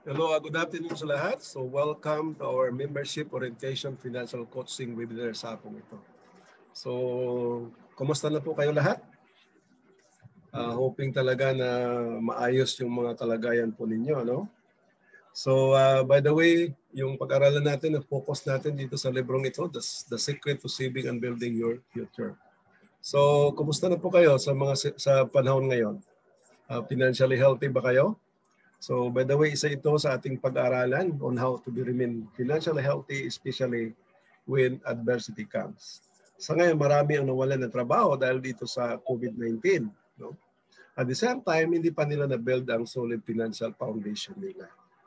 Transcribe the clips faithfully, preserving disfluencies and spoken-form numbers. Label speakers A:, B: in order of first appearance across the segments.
A: Hello, uh, good afternoon sa lahat. So welcome to our membership orientation financial coaching webinar sa hapong ito. So, kumusta na po kayo lahat? Uh, hoping talaga na maayos yung mga kalagayan po ninyo, no? So, uh, by the way, yung pag-aralan natin, focus natin dito sa librong ito, The, The Secret to Saving and Building Your Future. So, kumusta na po kayo sa mga sa panahon ngayon? Uh, financially healthy ba kayo? So, by the way, isa ito sa ating pag-aaralan on how to be remain financially healthy, especially when adversity comes. Sa ngayon, marami ang nawalan ng trabaho dahil dito sa COVID nineteen. No? At the same time, hindi pa nila na-build ang solid financial foundation nila.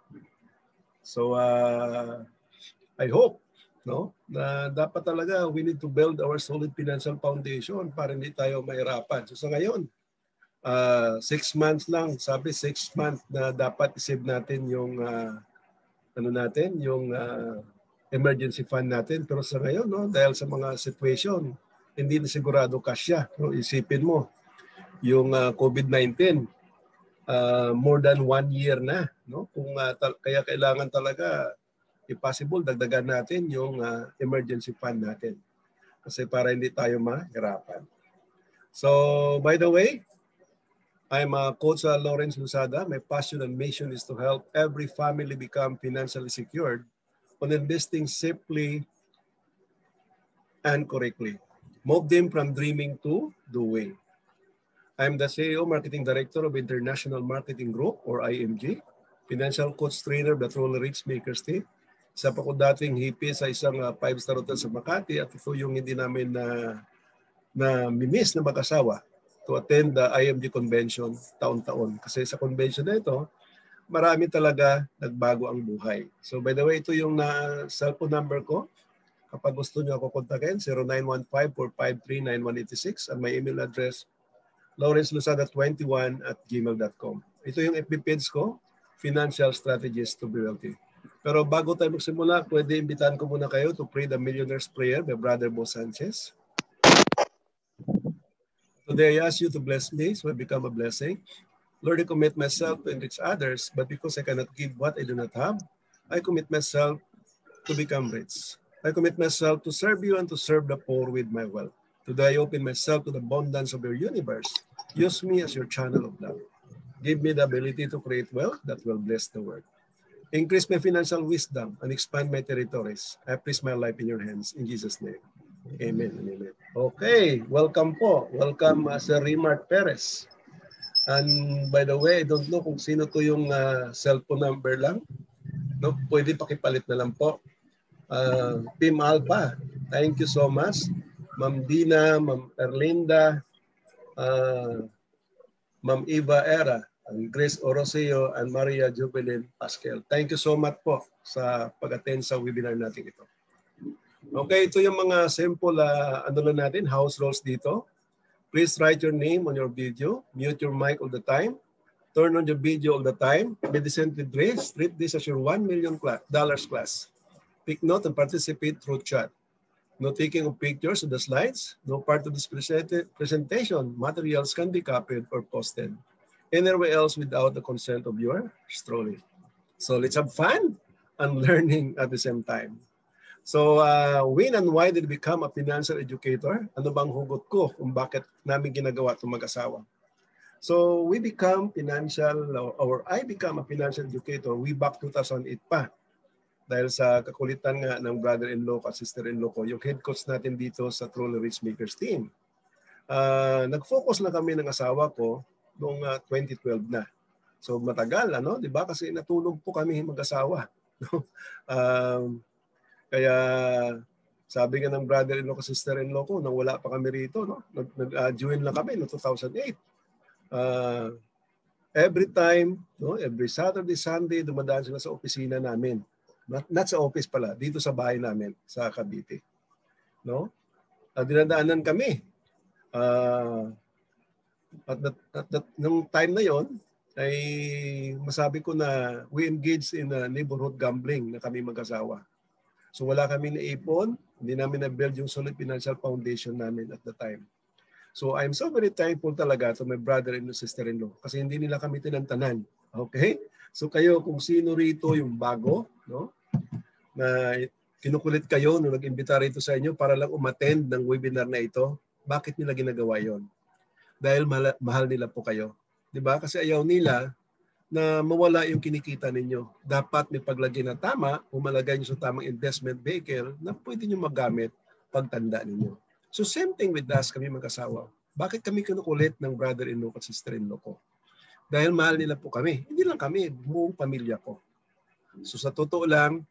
A: So, uh, I hope no, na dapat talaga we need to build our solid financial foundation para hindi tayo mahirapan. So, sa ngayon, Uh, six months lang, sabi six months na dapat isave natin yung uh, ano natin, yung uh, emergency fund natin. Pero sa ngayon, no, dahil sa mga situation, hindi na sigurado kasya. No? Isipin mo, yung uh, COVID nineteen, uh, more than one year na. No? Kung, uh, tal- kaya kailangan talaga, if possible, dagdagan natin yung uh, emergency fund natin. Kasi para hindi tayo mahirapan. So, by the way, I'm uh, Coach uh, Lawrence Lusada. My passion and mission is to help every family become financially secured on investing safely and correctly. Move them from dreaming to doing. I'm the C E O, Marketing Director of International Marketing Group or I M G, Financial Coach Trainer of the Truly Rich Makers Team. Isa pa ko dating hippie sa isang uh, five-star hotel sa Makati at ito yung hindi namin na, na mimiss na mag-asawa to attend the I M G convention taon-taon. Kasi sa convention na ito, marami talaga nagbago ang buhay. So by the way, ito yung na cellphone number ko. Kapag gusto nyo ako kontakin, zero nine one five, four five three, nine one eight six and my email address, lawrence lusada twenty-one at gmail dot com. Ito yung F B page ko, Financial Strategies to Be Wealthy. Pero bago tayo magsimula, pwede imbitahan ko muna kayo to pray the Millionaire's Prayer by Brother Bo Sanchez. Today, I ask you to bless me so I become a blessing. Lord, I commit myself to enrich others, but because I cannot give what I do not have, I commit myself to become rich. I commit myself to serve you and to serve the poor with my wealth. Today, I open myself to the abundance of your universe. Use me as your channel of love. Give me the ability to create wealth that will bless the world. Increase my financial wisdom and expand my territories. I place my life in your hands. In Jesus' name. Amen and amen. Okay, welcome po. Welcome uh, Sir Rimart Perez. And by the way, I don't know kung sino to yung uh, cellphone number lang. No, pwede pakipalit na lang po. Uh, Team Alpha, thank you so much. Ma'am Dina, Ma'am Erlinda, uh, Ma'am Eva Era, and Grace Orosio, and Maria Jubilin Pascal. Thank you so much po sa pag-attend sa webinar natin ito. Okay, ito yung mga simple uh, ano lang natin, house rules dito. Please write your name on your video. Mute your mic all the time. Turn on your video all the time. Be decently dressed. Treat this as your one million dollars class. Take note and participate through chat. No taking of pictures of the slides. No part of this presentation materials can be copied or posted anywhere else without the consent of yours truly. So let's have fun and learning at the same time. So, uh, when and why did I become a financial educator? Ano bang hugot ko kung bakit namin ginagawa itong mag-asawa? So, we become financial, or I become a financial educator way back two thousand eight pa. Dahil sa kakulitan nga ng brother-in-law at sister-in-law ko, yung head coach natin dito sa Truly Rich Makers Team. Uh, nag-focus na kami ng asawa ko noong uh, twenty twelve na. So, matagal, ano? Diba? Kasi natulog po kami mag-asawa. um, Kaya sabi nga ng brother-in-law ko, sister-in-law ko, nang wala pa kami rito, no? Nag-join lang kami no two thousand eight. Uh, every time, no, every Saturday, Sunday, dumadaan sila sa opisina namin. Not, not sa office pala, dito sa bahay namin, sa Cavite. No? Uh, dinadaanan kami. Uh, at that, at that, nung time na yon, ay masabi ko na we engaged in a neighborhood gambling na kami mag-asawa. So wala kami naipon, hindi namin na-build yung solid financial foundation namin at the time. So I'm so very thankful talaga to my brother and sister-in-law kasi hindi nila kami tinantanan. Okay? So kayo, kung sino rito yung bago, no? Na kinukulit kayo nung nag-imbita rito sa inyo para lang umattend ng webinar na ito, bakit nila ginagawa yon? Dahil mahal, mahal nila po kayo. Diba? Kasi ayaw nila na mawala yung kinikita ninyo. Dapat may paglagay na tama o malagay nyo sa tamang investment vehicle na pwede nyo magamit pagtanda ninyo. So same thing with us, kami mag-asawa. Bakit kami kinukulit ng brother-in-law at sister-in-law ko? Dahil mahal nila po kami. Hindi lang kami, buong pamilya ko. So sa totoo lang,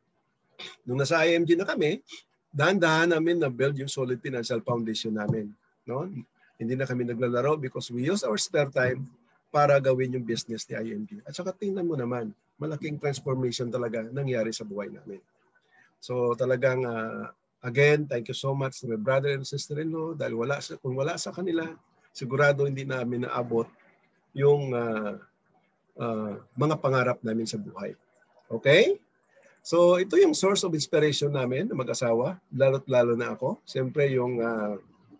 A: nung nasa I M G na kami, dahan-dahan namin na-build yung solid financial foundation namin. No? Hindi na kami naglalaro because we use our spare time para gawin yung business ni I M G. At saka tingnan mo naman, malaking transformation talaga nangyari sa buhay namin. So talagang, uh, again, thank you so much to my brother and sister-in-law dahil wala sa, kung wala sa kanila, sigurado hindi namin naabot yung uh, uh, mga pangarap namin sa buhay. Okay? So ito yung source of inspiration namin na mag-asawa, lalo't lalo na ako. Siyempre yung uh,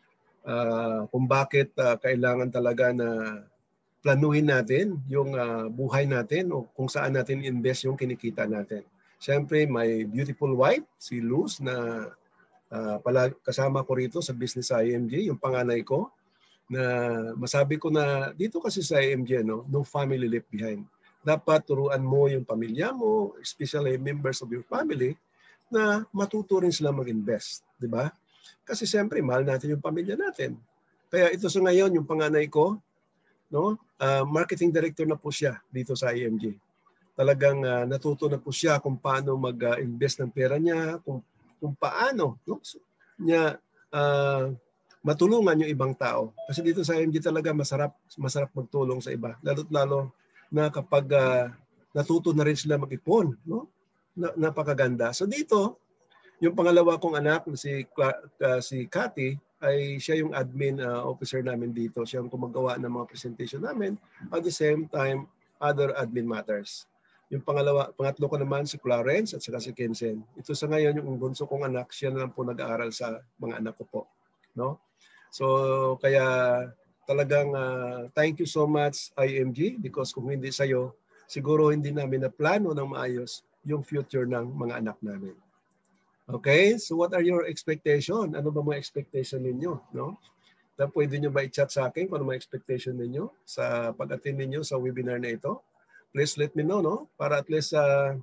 A: uh, kung bakit uh, kailangan talaga na planuhin natin yung uh, buhay natin o kung saan natin invest yung kinikita natin. Siyempre, my beautiful wife, si Luz, na uh, pala, kasama ko rito sa Business I M G, yung panganay ko, na masabi ko na dito kasi sa I M G, no, no family left behind. Dapat turuan mo yung pamilya mo, especially members of your family, na matuto rin sila mag-invest. Di ba? Kasi siyempre, mahal natin yung pamilya natin. Kaya ito sa ngayon, yung panganay ko, no, uh, marketing director na po siya dito sa I M G. Talagang uh, natuto na po siya kung paano mag-invest ng pera niya, kung, kung paano no, niya uh, matulungan yung ibang tao. Kasi dito sa I M G talaga masarap, masarap magtulong sa iba. Lalo't lalo na kapag uh, natuto na rin sila mag-ipon. No? Na, napakaganda. So dito, yung pangalawa kong anak, si, uh, si Cathy, ay siya yung admin uh, officer namin dito. Siya yung gumagawa ng mga presentation namin. At the same time, other admin matters. Yung pangalawa, pangatlo ko naman si Clarence at saka si Kensen. Ito sa ngayon yung bunso kong anak, siya na lang po nag-aaral sa mga anak ko po. No? So kaya talagang uh, thank you so much I M G because kung hindi sa'yo, siguro hindi namin na plano ng maayos yung future ng mga anak namin. Okay, so what are your expectation? Ano ba mga expectation ninyo? No? Na pwede nyo ba i-chat sa akin kung ano mga expectation ninyo sa pag-attend ninyo sa webinar na ito? Please let me know, no? Para at least uh,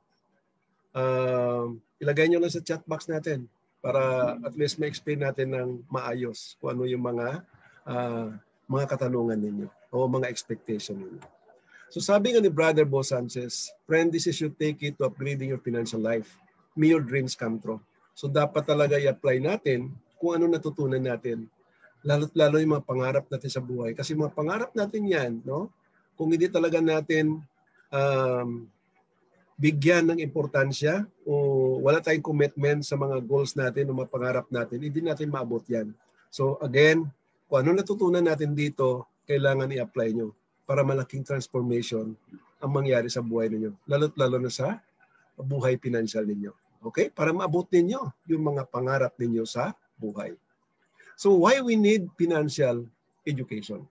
A: uh, ilagay nyo lang sa chat box natin para at least ma-explain natin ng maayos kung ano yung mga uh, mga katanungan ninyo o mga expectation ninyo. So sabi nga ni Brother Bo Sanchez, friend, this is you take it to upgrading your financial life. May your dreams come true. So dapat talaga i-apply natin kung ano natutunan natin. Lalo't lalo yung mga pangarap natin sa buhay. Kasi mga pangarap natin yan, no? Kung hindi talaga natin um, bigyan ng importansya o wala tayong commitment sa mga goals natin o mga pangarap natin, hindi natin maabot yan. So again, kung ano natutunan natin dito, kailangan i-apply nyo para malaking transformation ang mangyari sa buhay ninyo. Lalo't lalo na sa buhay financial ninyo. Okay? Para maabot ninyo yung mga pangarap ninyo sa buhay. So why we need financial education?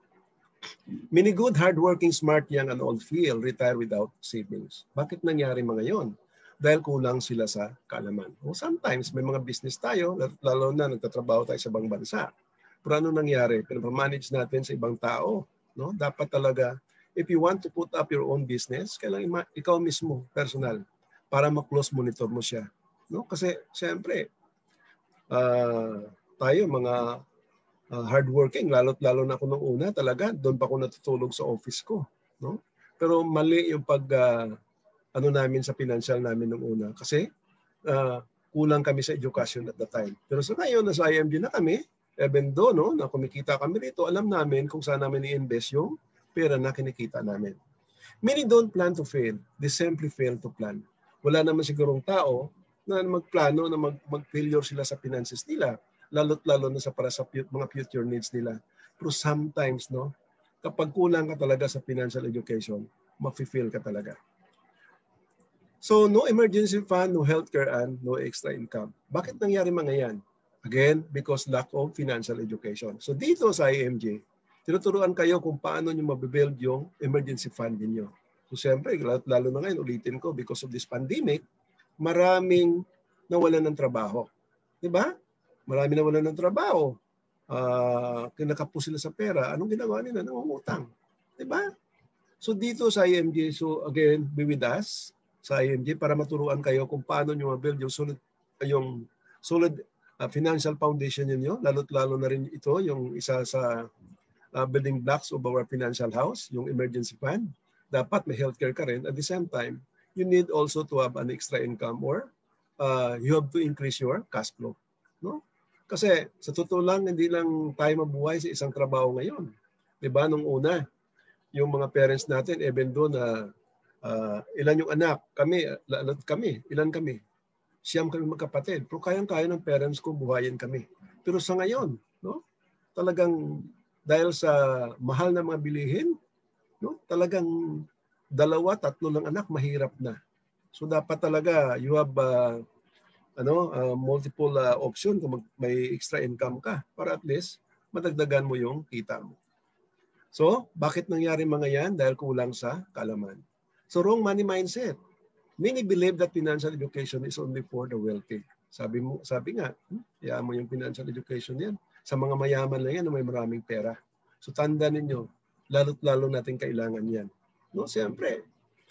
A: Many good, hardworking, smart, young, and old feel retire without savings. Bakit nangyari mga yon? Dahil kulang sila sa kaalaman. O sometimes may mga business tayo, lalo na nagtatrabaho tayo sa ibang bansa. Pero ano nangyari? Pinamanage natin sa ibang tao. No? Dapat talaga, if you want to put up your own business, kailangan ikaw mismo, personal, para ma-close monitor mo siya. No? Kasi siyempre, uh, tayo mga uh, hardworking, lalo't lalo na ako nung una, talaga, doon pa ako natutulog sa office ko. No? Pero mali yung pag, uh, ano namin sa financial namin nung una. Kasi uh, kulang kami sa education at the time. Pero sa ngayon, nasa I M G na kami, even though, no, na kumikita kami rito, alam namin kung saan namin i-invest yung pera na kinikita namin. Many don't plan to fail. They simply fail to plan. Wala naman sigurong tao na magplano na mag, mag-failure sila sa finances nila, lalo't lalo na sa para sa mga future needs nila. Pero sometimes, no, kapag kulang ka talaga sa financial education, ma-fail ka talaga. So, no emergency fund, no healthcare, and no extra income. Bakit nangyari mga yan? Again, because lack of financial education. So, dito sa I M G, tinuturuan kayo kung paano nyo mabibuild yung emergency fund ninyo. So siyempre, lalo na ngayon, ulitin ko, because of this pandemic, maraming nawalan ng trabaho. Diba? Marami nawalan ng trabaho. Uh, kinakapo sila sa pera. Anong ginagawa nila? Nangungutang. Diba? So dito sa I M G, so again, be with us sa I M G para maturuan kayo kung paano nyo ma-build yung solid, yung solid uh, financial foundation ninyo. Lalo't lalo na rin ito, yung isa sa uh, building blocks of our financial house, yung emergency fund. Dapat may healthcare ka rin. At the same time, you need also to have an extra income or uh, you have to increase your cash flow. No? Kasi sa totoo lang, hindi lang tayo mabuhay sa isang trabaho ngayon. Diba? Nung una, yung mga parents natin, even though na uh, ilan yung anak, kami, kami, ilan kami? Siyam kami magkapatid. Pero kayang-kaya ng parents ko buhayin kami. Pero sa ngayon, no? Talagang dahil sa mahal na mga bilihin, no? Talagang dalawa, tatlo lang anak, mahirap na. So dapat talaga you have uh, ano, uh, multiple uh, option kung may extra income ka para at least madagdagan mo yung kita mo. So, bakit nangyari mga yan? Dahil kulang sa kaalaman. So, wrong money mindset. Many believe that financial education is only for the wealthy. Sabi mo, sabi nga, hmm, hayaan mo yung financial education yan. Sa mga mayaman lang yan na may maraming pera. So, tanda ninyo, lalo't lalo natin kailangan yan. No, siyempre,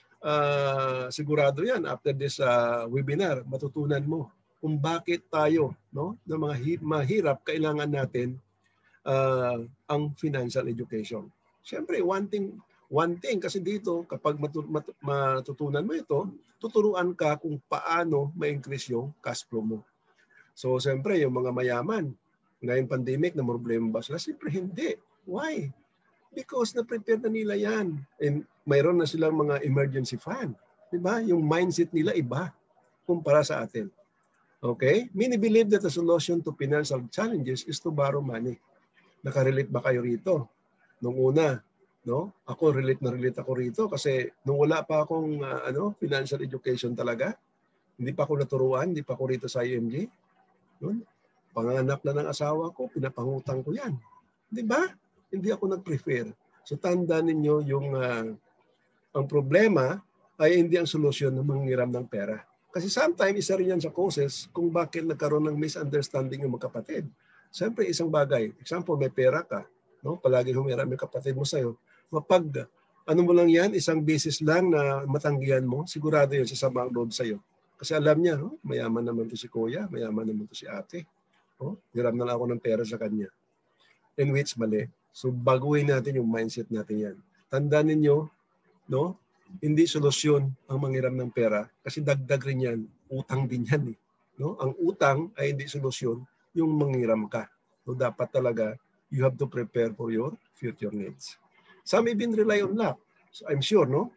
A: uh, sigurado yan, after this uh, webinar, matutunan mo kung bakit tayo, no, ng mga hi- mahirap, kailangan natin uh, ang financial education. Siyempre, one thing, one thing kasi dito, kapag matu- matu- matutunan mo ito, tuturuan ka kung paano ma-increase yung cash flow mo. So, siyempre, yung mga mayaman, ngayong pandemic, na problema ba sila? Siyempre, hindi. Why? Because na-prepare na nila yan. And mayroon na silang mga emergency fund. Diba? Yung mindset nila iba kumpara sa atin. Okay? Many believe that the solution to financial challenges is to borrow money. Nakarelate ba kayo rito? Nung una, no? Ako relate na relate ako rito kasi nung wala pa akong uh, ano, financial education talaga, hindi pa ako naturuan, hindi pa ako rito sa I M G. No? Panganak na ng asawa ko, pinapangutang ko yan. Di ba? Hindi ako nag-prefer. So tanda ninyo yung uh, ang problema ay hindi ang solusyon ng manghiram ng pera. Kasi sometimes isa rin yan sa causes kung bakit nagkaroon ng misunderstanding yung magkapatid. Siyempre isang bagay, example may pera ka, no? Palagi humiram yung kapatid mo sa'yo. Mapag ano mo lang yan, isang beses lang na matanggihan mo, sigurado yun sasama ang loob sa'yo. Kasi alam niya, oh, mayaman naman to si kuya, mayaman naman to si ate. Oh, hiram na lang ako ng pera sa kanya. In which mali. So baguhin natin yung mindset natin yan. Tandaan ninyo, no? Hindi solusyon ang manghiram ng pera kasi dagdag rin yan. Utang din yan. Eh. No? Ang utang ay hindi solusyon yung manghiram ka. So dapat talaga you have to prepare for your future needs. Some even rely on luck. So I'm sure, no?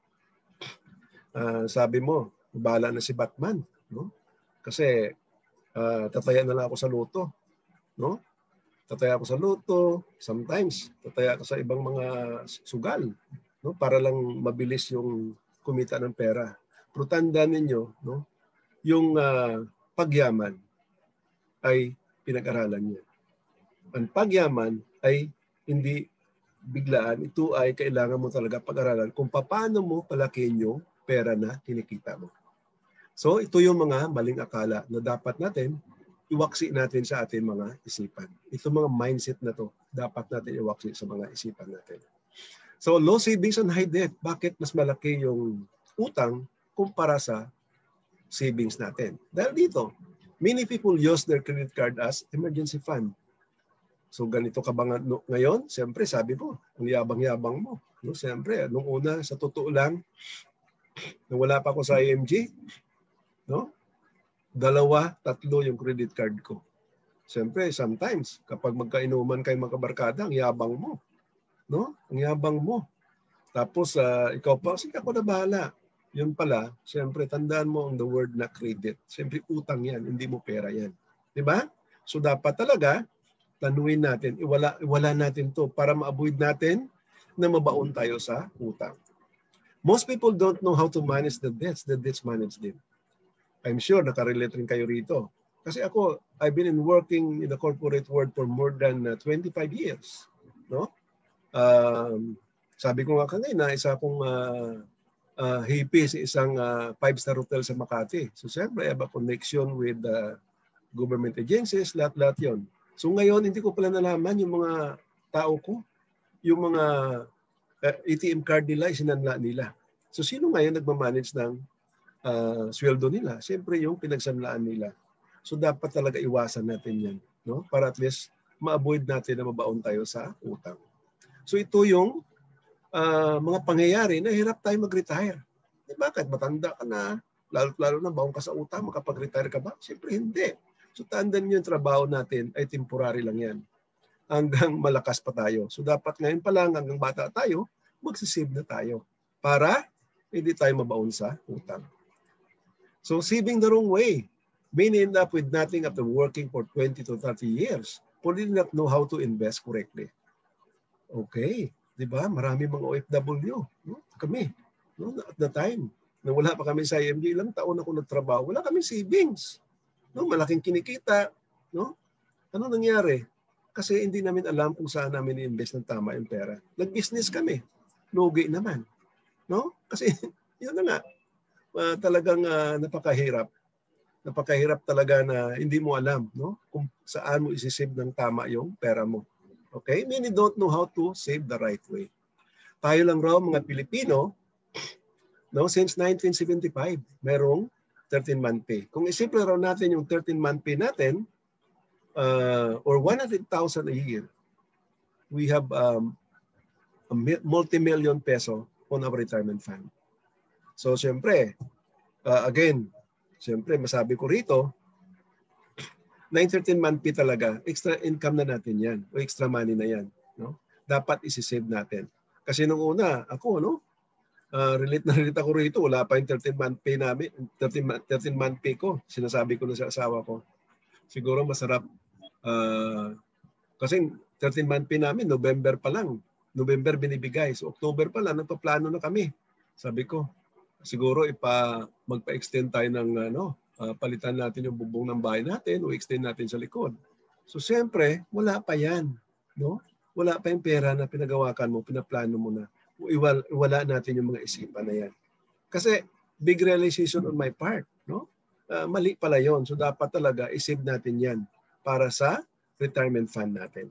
A: Uh, sabi mo, bahala na si Batman. No? Kasi uh, tataya na lang ako sa loto. No? Tataya ako sa loto, sometimes tataya ako sa ibang mga sugal, no? Para lang mabilis yung kumita ng pera. Pero tandaan ninyo, no? Yung uh, pagyaman ay pinag-aralan niya. Ang pagyaman ay hindi biglaan. Ito ay kailangan mo talaga pag-aralan kung paano mo palakihin yung pera na kinikita mo. So ito yung mga maling akala na dapat natin iwaksi natin sa ating mga isipan. Ito mga mindset na to, dapat natin iwaksi sa mga isipan natin. So, low savings and high debt. Bakit mas malaki yung utang kumpara sa savings natin? Dahil dito, many people use their credit card as emergency fund. So, ganito ka ba ngayon? Siyempre, sabi mo, ang yabang-yabang mo. No? Siyempre, nung una, sa totoo lang, nung wala pa ako sa I M G, no? Dalawa, tatlo yung credit card ko. Siyempre, sometimes, kapag magkainuman kayo magkabarkada, ang yabang mo. No? Ang yabang mo. Tapos, uh, ikaw pa, sige ako na bahala. Yun pala, siyempre, tandaan mo ang the word na credit. Siyempre, utang yan, hindi mo pera yan. Diba? So, dapat talaga, tanuin natin, iwala, iwala natin to para ma-avoid natin na mabaon tayo sa utang. Most people don't know how to manage the debts. The debts manage them. I'm sure nakarelate rin kayo rito. Kasi ako, I've been in working in the corporate world for more than uh, twenty-five years. No? Um, sabi ko nga kanina, isa akong uh, uh, hippie sa isang uh, five-star hotel sa Makati. So siyempre, I have a connection with the uh, government agencies, lahat-lahat yun. So ngayon, hindi ko pala nalaman yung mga tao ko, yung mga uh, A T M card nila, isinanla nila. So sino ngayon nagmamanage ng uh, sweldo nila? Siyempre yung pinagsanlaan nila. So dapat talaga iwasan natin yan, no? Para at least ma-avoid natin na mabaon tayo sa utang. So ito yung uh, mga pangyayari na hirap tayo mag-retire. Eh, bakit? Matanda ka na, lalo-lalo na baon ka sa utang, makapag-retire ka ba? Siyempre hindi. So tandaan nyo yung trabaho natin ay temporary lang yan. Hanggang malakas pa tayo. So dapat ngayon pa lang, hanggang bata tayo, magsisave na tayo para hindi tayo mabaon sa utang. So saving the wrong way. May end up with nothing after working for twenty to thirty years. For did not know how to invest correctly. Okay. Di ba? Marami mga O F W. No? Kami. No? At the time. Na wala pa kami sa I M G, ilang taon ako nagtrabaho. Wala kami savings. No? Malaking kinikita. No? Ano nangyari? Kasi hindi namin alam kung saan namin i-invest ng tama yung pera. Nag-business kami. Lugi naman. No? Kasi yun na nga. Uh, talagang uh, napakahirap. Napakahirap talaga na hindi mo alam, no? Kung saan mo isi-save ng tama yung pera mo. Okay? Many don't know how to save the right way. Tayo lang raw mga Pilipino, no, since nineteen seventy-five, merong thirteen-month pay. Kung isipin raw natin yung thirteen-month pay natin, uh, or one hundred thousand a year, we have um, a multi-million peso on our retirement fund. So, siyempre, uh, again, siyempre, masabi ko rito, nine thirteen-month pay talaga, extra income na natin yan, o extra money na yan. No? Dapat isi-save natin. Kasi nung una, ako, no? Uh, relate na relate ako rito, wala pa yung thirteen-month pay namin, thirteen-month pay ko. Sinasabi ko na sa asawa ko. Siguro masarap. Uh, kasi thirteen-month pay namin, November pa lang. November binibigay. So October pa lang, nagpaplano na kami. Sabi ko, siguro ipa magpa-extend tayo ng ano, uh, palitan natin yung bubong ng bahay natin o extend natin sa likod. So siyempre, wala pa 'yan, no? Wala pa yung pera na pinagawakan mo, pinaplano mo na. Iwal, wala natin yung mga isipan na 'yan. Kasi big realization on my part, no? Uh, mali pala 'yon. So dapat talaga i-save natin 'yan para sa retirement fund natin.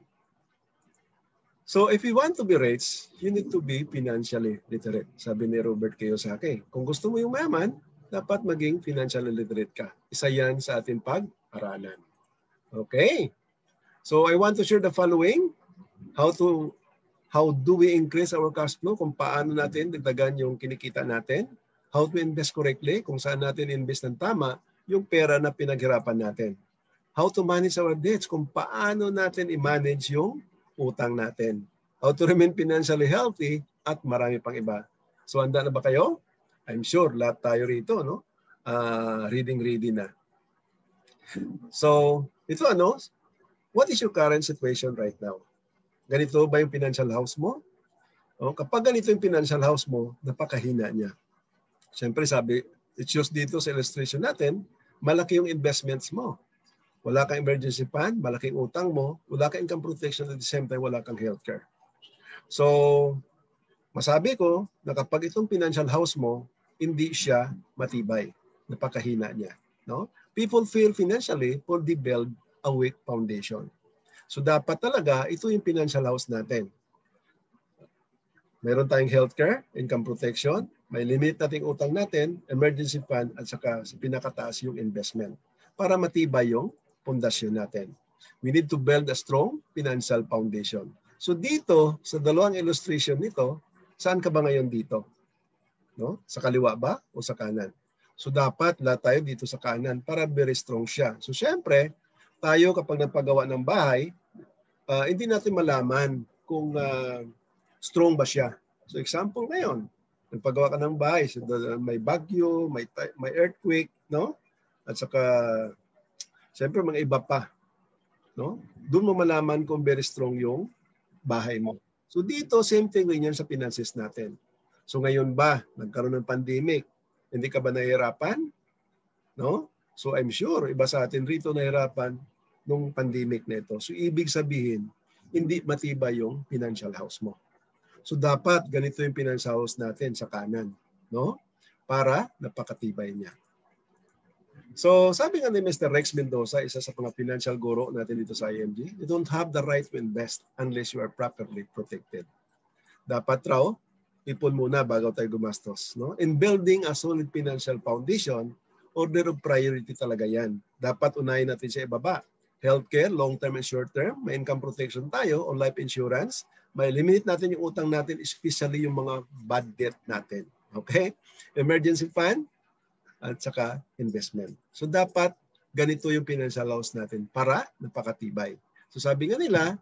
A: So if you want to be rich, you need to be financially literate. Sabi ni Robert Kiyosaki. Kung gusto mo yung mayaman, dapat maging financially literate ka. Isa yan sa ating pag-aralan. Okay. So I want to share the following. How to how do we increase our cash flow? Kung paano natin dagdagan yung kinikita natin. How to invest correctly? Kung saan natin invest ng tama yung pera na pinaghirapan natin. How to manage our debts? Kung paano natin i-manage yung utang natin. How to remain financially healthy at marami pang iba. So handa na ba kayo? I'm sure lahat tayo rito, no? Uh, reading reading na. So, ito ano? What is your current situation right now? Ganito ba yung financial house mo? O, kapag ganito yung financial house mo, napakahina niya. Siyempre sabi, it shows dito sa illustration natin, malaki yung investments mo. Wala kang emergency fund, malaking utang mo, wala kang income protection at the same time, wala kang healthcare. So, masabi ko na kapag itong financial house mo, hindi siya matibay. Napakahina niya. No? People fail financially for they build a weak foundation. So, dapat talaga, ito yung financial house natin. Meron tayong healthcare, income protection, may limit nating utang natin, emergency fund, at saka sa pinakataas yung investment para matibay yung pundasyon natin. We need to build a strong financial foundation. So dito, sa dalawang illustration nito, saan ka ba ngayon dito? No? Sa kaliwa ba o sa kanan? So dapat lahat tayo dito sa kanan para very strong siya. So syempre, tayo kapag nagpagawa ng bahay, uh, hindi natin malaman kung uh, strong ba siya. So example ngayon, nagpagawa ka ng bahay, so may bagyo, may, may earthquake, no? At saka siyempre, mga iba pa. No? Doon mo malaman kung very strong yung bahay mo. So dito, same thing rin yan sa finances natin. So ngayon ba, nagkaroon ng pandemic, hindi ka ba nahihirapan? No? So I'm sure, iba sa atin rito nahihirapan nung pandemic na ito. So ibig sabihin, hindi matibay yung financial house mo. So dapat ganito yung financial house natin sa kanan. no? Para napakatibay niya. So, sabi nga ni Mister Rex Mendoza, isa sa mga financial guru natin dito sa I M G, you don't have the right to invest unless you are properly protected. Dapat raw, ipon muna bago tayo gumastos. No? In building a solid financial foundation, order of priority talaga yan. Dapat unahin natin siya ibaba. Healthcare, long-term and short-term, may income protection tayo o life insurance, may eliminate natin yung utang natin, especially yung mga bad debt natin. Okay? Emergency fund, at saka investment. So dapat ganito yung financial laws natin para napakatibay. So sabi nga nila,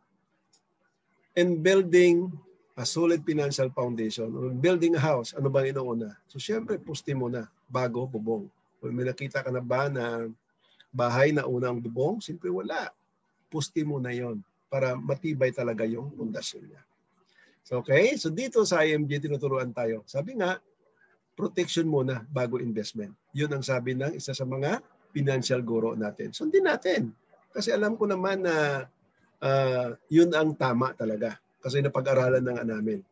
A: in building a solid financial foundation, or building a house, ano bang inuuna? So syempre, pusti muna bago bubong. Kung may nakita ka na ba na bahay na unang bubong, siyempre wala. Pusti muna yon para matibay talaga yung pundasyon niya. So okay, so dito sa I M G tinuturuan tayo. Sabi nga, protection muna bago investment. Yun ang sabi ng isa sa mga financial guru natin. Sundin natin. Kasi alam ko naman na uh, yun ang tama talaga. Kasi napag-aralan na nga namin.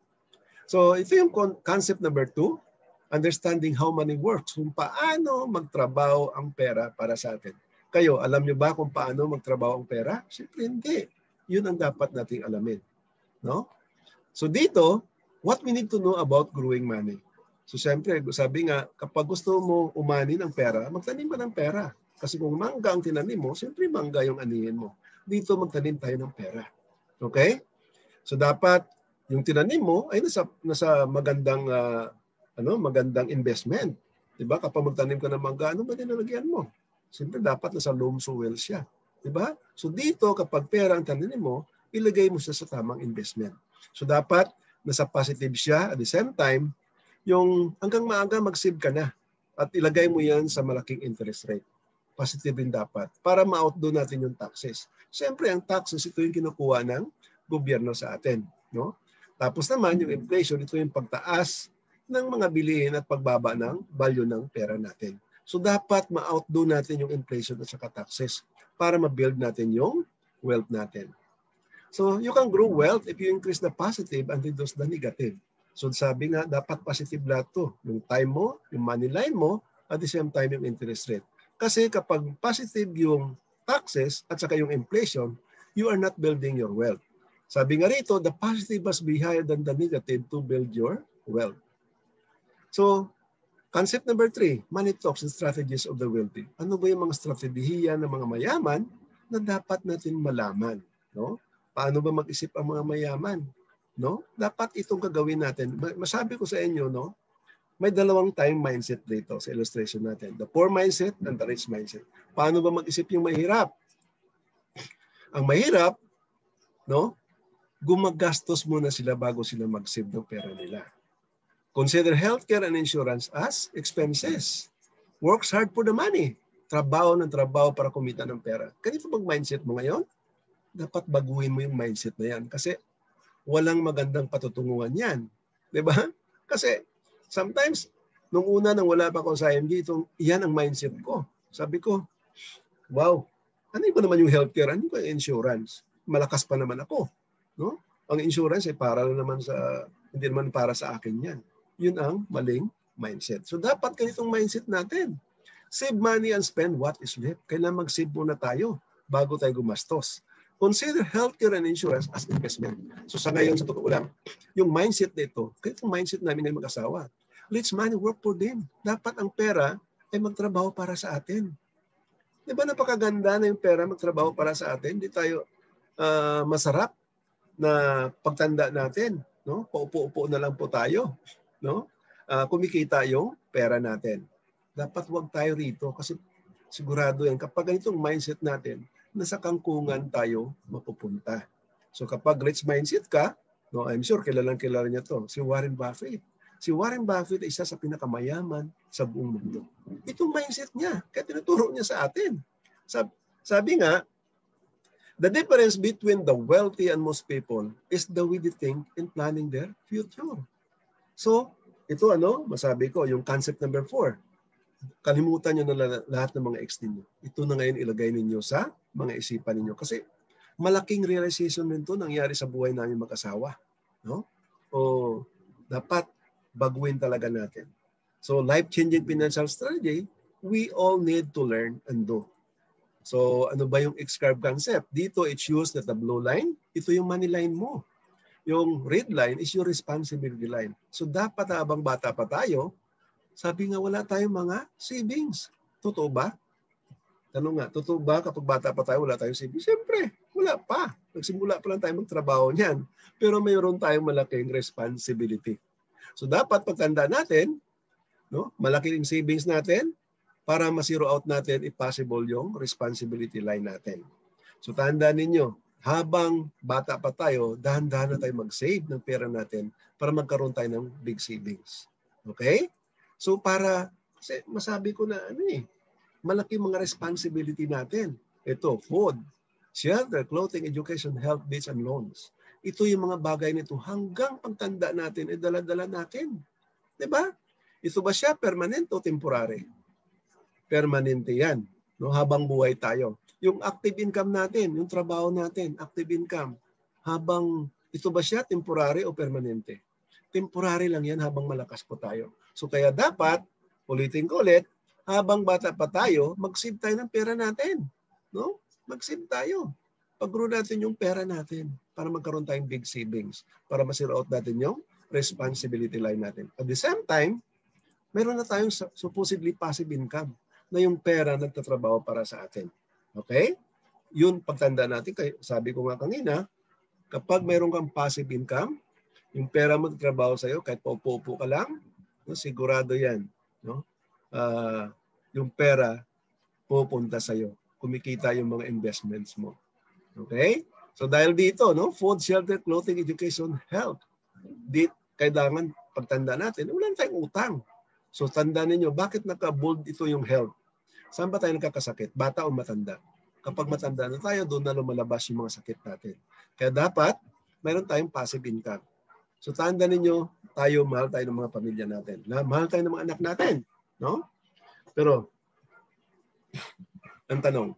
A: So ito yung concept number two, understanding how money works. Kung paano magtrabaho ang pera para sa atin. Kayo, alam nyo ba kung paano magtrabaho ang pera? Siyempre hindi. Yun ang dapat nating alamin. No? So dito, what we need to know about growing money. So siyempre, sabi nga, kapag gusto mo umani ng pera, magtanim ka ng pera. Kasi kung mangga ang tinanim mo, siyempre mangga yung anihin mo. Dito magtanim tayo ng pera. Okay? So dapat yung tinanim mo ay nasa nasa magandang uh, ano, magandang investment. 'Di ba? Kapag magtanim ka ng mangga, ano ba nilalagyan mo? Siyempre dapat nasa loam soil siya. 'Di ba? So dito kapag pera ang tinanim mo, ilagay mo siya sa tamang investment. So dapat nasa positive siya at the same time yung hanggang maaga mag-save ka na at ilagay mo yan sa malaking interest rate. Positive rin dapat para ma-outdo natin yung taxes. Siyempre, ang taxes, ito yung kinukuha ng gobyerno sa atin. No? Tapos naman, yung inflation, ito yung pagtaas ng mga bilihin at pagbaba ng value ng pera natin. So, dapat ma-outdo natin yung inflation at saka taxes para ma-build natin yung wealth natin. So, you can grow wealth if you increase the positive and reduce the negative. So sabi nga, dapat positive lahat to. Yung time mo, yung money line mo, at the same time yung interest rate. Kasi kapag positive yung taxes at saka yung inflation, you are not building your wealth. Sabi nga rito, the positive must be higher than the negative to build your wealth. So, concept number three, money talks and strategies of the wealthy. Ano ba yung mga strategiya ng mga mayaman na dapat natin malaman? No? Paano ba mag-isip ang mga mayaman? No? Dapat itong gagawin natin. Masabi ko sa inyo, no? May dalawang time mindset dito sa illustration natin. The poor mindset and the rich mindset. Paano ba mag-isip yung mahirap? Ang mahirap, no? Gumagastos muna sila bago sila mag-save ng pera nila. Consider healthcare and insurance as expenses. Works hard for the money. Trabaho ng trabaho para kumita ng pera. Ganito bang mindset mo ngayon? Dapat baguhin mo yung mindset na yan. Kasi walang magandang patutunguhan yan. Diba? Kasi sometimes, nung una nang wala pa ako sa I M G, itong, yan ang mindset ko. Sabi ko, wow, ano ba naman yung healthcare? Ano ba yung insurance? Malakas pa naman ako. No? Ang insurance ay para naman sa, hindi naman para sa akin yan. Yun ang maling mindset. So dapat ganitong mindset natin. Save money and spend what is left. Kailangan mag-save muna tayo bago tayo gumastos. Consider healthcare and insurance as investment. So sa ngayon, sa totoo lang, yung mindset nito, kaya itong mindset namin ng mag-asawa, let's money work for them. Dapat ang pera ay magtrabaho para sa atin. Di ba napakaganda na yung pera magtrabaho para sa atin? Hindi tayo uh, masarap na pagtanda natin. No? Paupo-upo na lang po tayo. No? Uh, kumikita yung pera natin. Dapat wag tayo rito kasi sigurado yan. Kapag ganitong mindset natin, nasa kangkungan tayo mapupunta. So kapag rich mindset ka, no, I'm sure kilalang kilala niya to, si Warren Buffett. Si Warren Buffett ay isa sa pinakamayaman sa buong mundo. Itong mindset niya, kaya tinuturo niya sa atin. Sabi, sabi nga, the difference between the wealthy and most people is the way they think in planning their future. So, ito ano, masabi ko, yung concept number four. Kalimutan nyo na lahat ng mga ex ninyo. Ito na ngayon ilagay ninyo sa mga isipan ninyo. Kasi malaking realization din ito nangyari sa buhay namin mag-asawa. No? O dapat baguhin talaga natin. So life-changing financial strategy, we all need to learn and do. So ano ba yung X-curve concept? Dito, it's used that the blue line, ito yung money line mo. Yung red line is your responsibility line. So dapat habang bata pa tayo, sabi nga wala tayong mga savings. Totoo ba? Tanong nga, totoo ba kapag bata pa tayo wala tayong savings? Siyempre, wala pa. Nagsimula pa lang tayo magtrabaho niyan. Pero mayroon tayong malaking responsibility. So dapat pagtanda natin, no, malaki yung savings natin para ma-zero out natin if possible yung responsibility line natin. So tandaan ninyo, habang bata pa tayo, dahan-dahan na tayo mag-save ng pera natin para magkaroon tayo ng big savings. Okay? So para, masabi ko na ano eh, malaki mga responsibility natin. Ito, food, shelter, clothing, education, health, bills, and loans. Ito yung mga bagay nito hanggang pagtanda natin, eh dala-dala natin. Diba? Ito ba siya permanent o temporary? Permanente yan. No? Habang buhay tayo. Yung active income natin, yung trabaho natin, active income. Habang, ito ba siya temporary o permanente? Temporary lang yan habang malakas po tayo. So kaya dapat, ulitin ko ulit, habang bata pa tayo, mag-save tayo ng pera natin. No? Mag-save tayo. Pag-grow natin yung pera natin para magkaroon tayong big savings. Para ma-zero out natin yung responsibility line natin. At the same time, meron na tayong supposedly passive income na yung pera nagtatrabaho para sa atin. Okay? Yun pagtanda natin, sabi ko nga kanina, kapag meron kang passive income, yung pera mo nagtatrabaho sa iyo, kahit paupo-upo ka lang, no, sigurado yan. No? Uh, yung pera pupunta sa iyo. Kumikita yung mga investments mo. Okay? So dahil dito, no, food, shelter, clothing, education, health. Di, kailangan pagtanda natin, wala tayong utang. So tandaan ninyo, bakit naka-bold ito yung health? Saan ba tayo nakakasakit? Bata o matanda? Kapag matanda na tayo, doon na lumalabas yung mga sakit natin. Kaya dapat, mayroon tayong passive income. So tandaan ninyo, tayo, mahal tayo ng mga pamilya natin. Mahal tayo ng mga anak natin. No? Pero, ang tanong,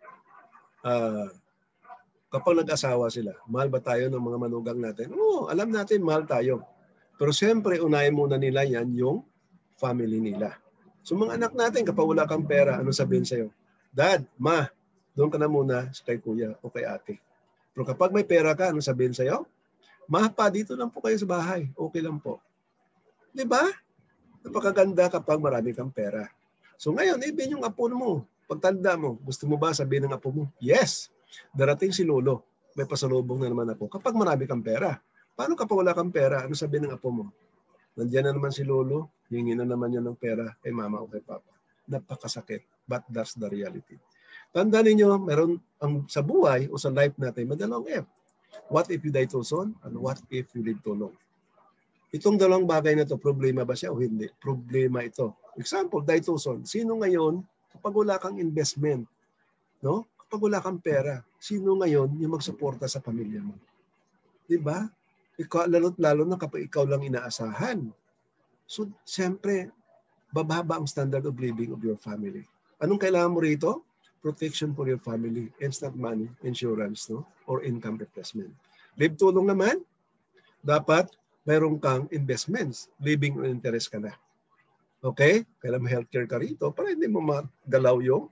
A: uh, kapag nag-asawa sila, mahal ba tayo ng mga manugang natin? Oo, alam natin, mahal tayo. Pero siyempre, unahin muna nila yan yung family nila. So mga anak natin, kapag wala kang pera, ano sabihin sa'yo? Dad, ma, doon ka na muna kay kuya o kay ate. Pero kapag may pera ka, ano sabihin sa'yo? Ma, pa, dito lang po kayo sa bahay. Okay lang po. Di ba? Napakaganda kapag marami kang pera. So ngayon, even yung apo mo, pagtanda mo, gusto mo ba sabihin ng apo mo? Yes. Darating si lolo. May pasalubong na naman ako. Kapag marami kang pera. Paano kapag wala kang pera? Ano sabihin ng apo mo? Nandiyan na naman si lolo. Hingi na naman niya ng pera kay mama o kay papa. Napakasakit. But that's the reality. Tandaan ninyo, meron ang sa buhay o sa life natin, may dalawang F. What if you die too soon? And what if you live too long? Itong dalawang bagay na to, problema ba siya o hindi? Problema ito. Example, die too soon. Sino ngayon, kapag wala kang investment, no? Kapag wala kang pera, sino ngayon yung magsuporta sa pamilya mo? Diba? Ikaw, lalo't lalo na kapag ikaw lang inaasahan. So, siyempre, bababa ang standard of living of your family. Anong kailangan mo rito? Protection for your family, instant money, insurance, no? Or income replacement. Live tulong naman, dapat mayroon kang investments, living on interest ka na. Okay? Kailangan healthcare ka rito para hindi mo magalaw yung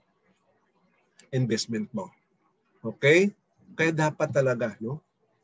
A: investment mo. Okay? Kaya dapat talaga, no?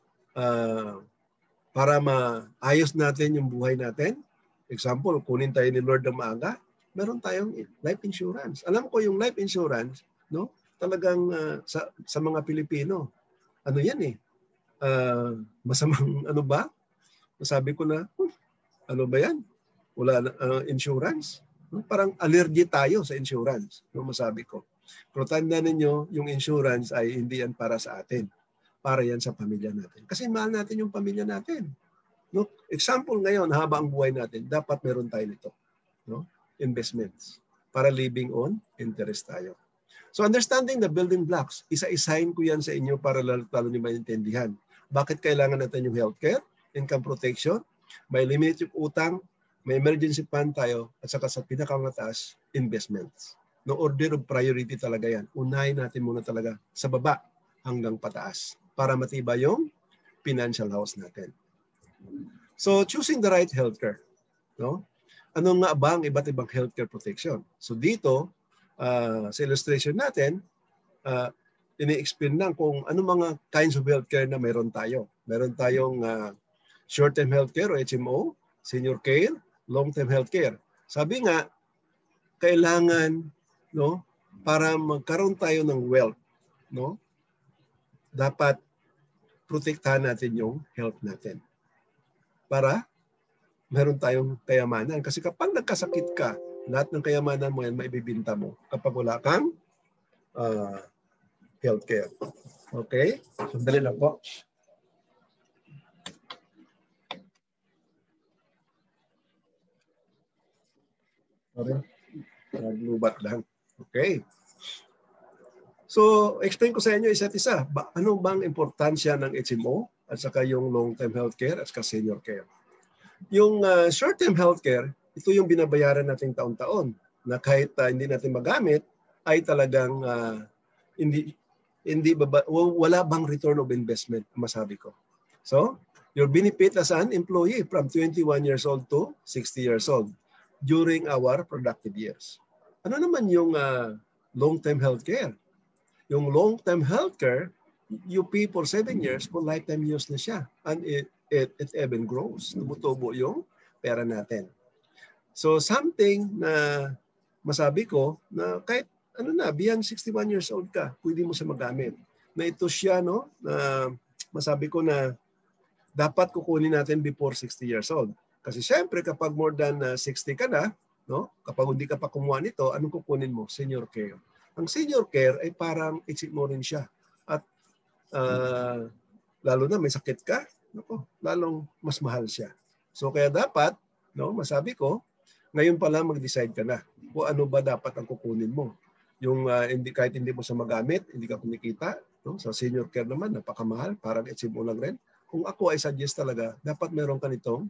A: Uh, para maayos natin yung buhay natin. Example, kunin tayo ni Lord ng maaga, meron tayong life insurance. Alam ko yung life insurance, no? Talagang uh, sa, sa mga Pilipino, ano yan eh, uh, masamang ano ba? Sabi ko na, huh, ano ba yan? Wala na uh, insurance. No? Parang allergy tayo sa insurance, no? Masabi ko. Pero tandaan ninyo, yung insurance ay hindi yan para sa atin. Para yan sa pamilya natin. Kasi mahal natin yung pamilya natin. No? Example ngayon, haba ang buhay natin, dapat meron tayo nito. No? Investments. Para living on interest tayo. So understanding the building blocks, isa-isahin ko yan sa inyo para lalo nyo maintindihan. Bakit kailangan natin yung healthcare, income protection, may limit yung utang, may emergency fund tayo, at saka sa pinakamataas, investments. No order of priority talaga yan. Unahin natin muna talaga sa baba hanggang pataas para matibay yung financial house natin. So choosing the right healthcare. No? ano nga ba ang iba't ibang healthcare protection? So dito, uh, sa illustration natin, uh, ini-explain lang kung ano mga kinds of healthcare na meron tayo. Meron tayong uh, short-term healthcare o H M O, senior care, long-term healthcare. Sabi nga, kailangan, no, para magkaroon tayo ng wealth, no, dapat protektahan natin yung health natin. Para meron tayong kayamanan. Kasi kapag nagkasakit ka, lahat ng kayamanan mo yan maibibinta mo kapag wala kang uh, healthcare. Okay? Sandali lang po. Sorry. Naglubat lang. Okay. So, explain ko sa inyo isa't isa. Ba, ano bang importansya ng H M O at saka yung long-term healthcare at saka senior care? Yung uh, short-term healthcare, ito yung binabayaran natin taon-taon na kahit uh, hindi natin magamit, ay talagang uh, hindi hindi baba, wala bang return of investment, masabi ko. So, your benefit as an employee from twenty-one years old to sixty years old during our productive years. Ano naman yung uh, long-term healthcare? Yung long-term healthcare, you pay for seven years, for lifetime use na siya. And it, it, it even grows. Tumutubo yung pera natin. So something na masabi ko na kahit ano na, beyond sixty-one years old ka, pwede mo siya magamit. Na ito siya, no, na masabi ko na dapat kukunin natin before sixty years old. Kasi syempre kapag more than uh, sixty ka na, no, kapag hindi ka pa kumuha nito, anong kukunin mo? Senior care. Ang senior care ay parang itchit mo rin siya. At uh, lalo na may sakit ka, no, lalong mas mahal siya. So kaya dapat, no, masabi ko, ngayon pa lang mag-decide ka na kung ano ba dapat ang kukunin mo. Yung uh, hindi, kahit hindi mo siya magamit, hindi ka kumikita, no? Sa senior care naman, napakamahal, parang itchit mo lang rin. Kung ako ay suggest talaga, dapat meron ka nitong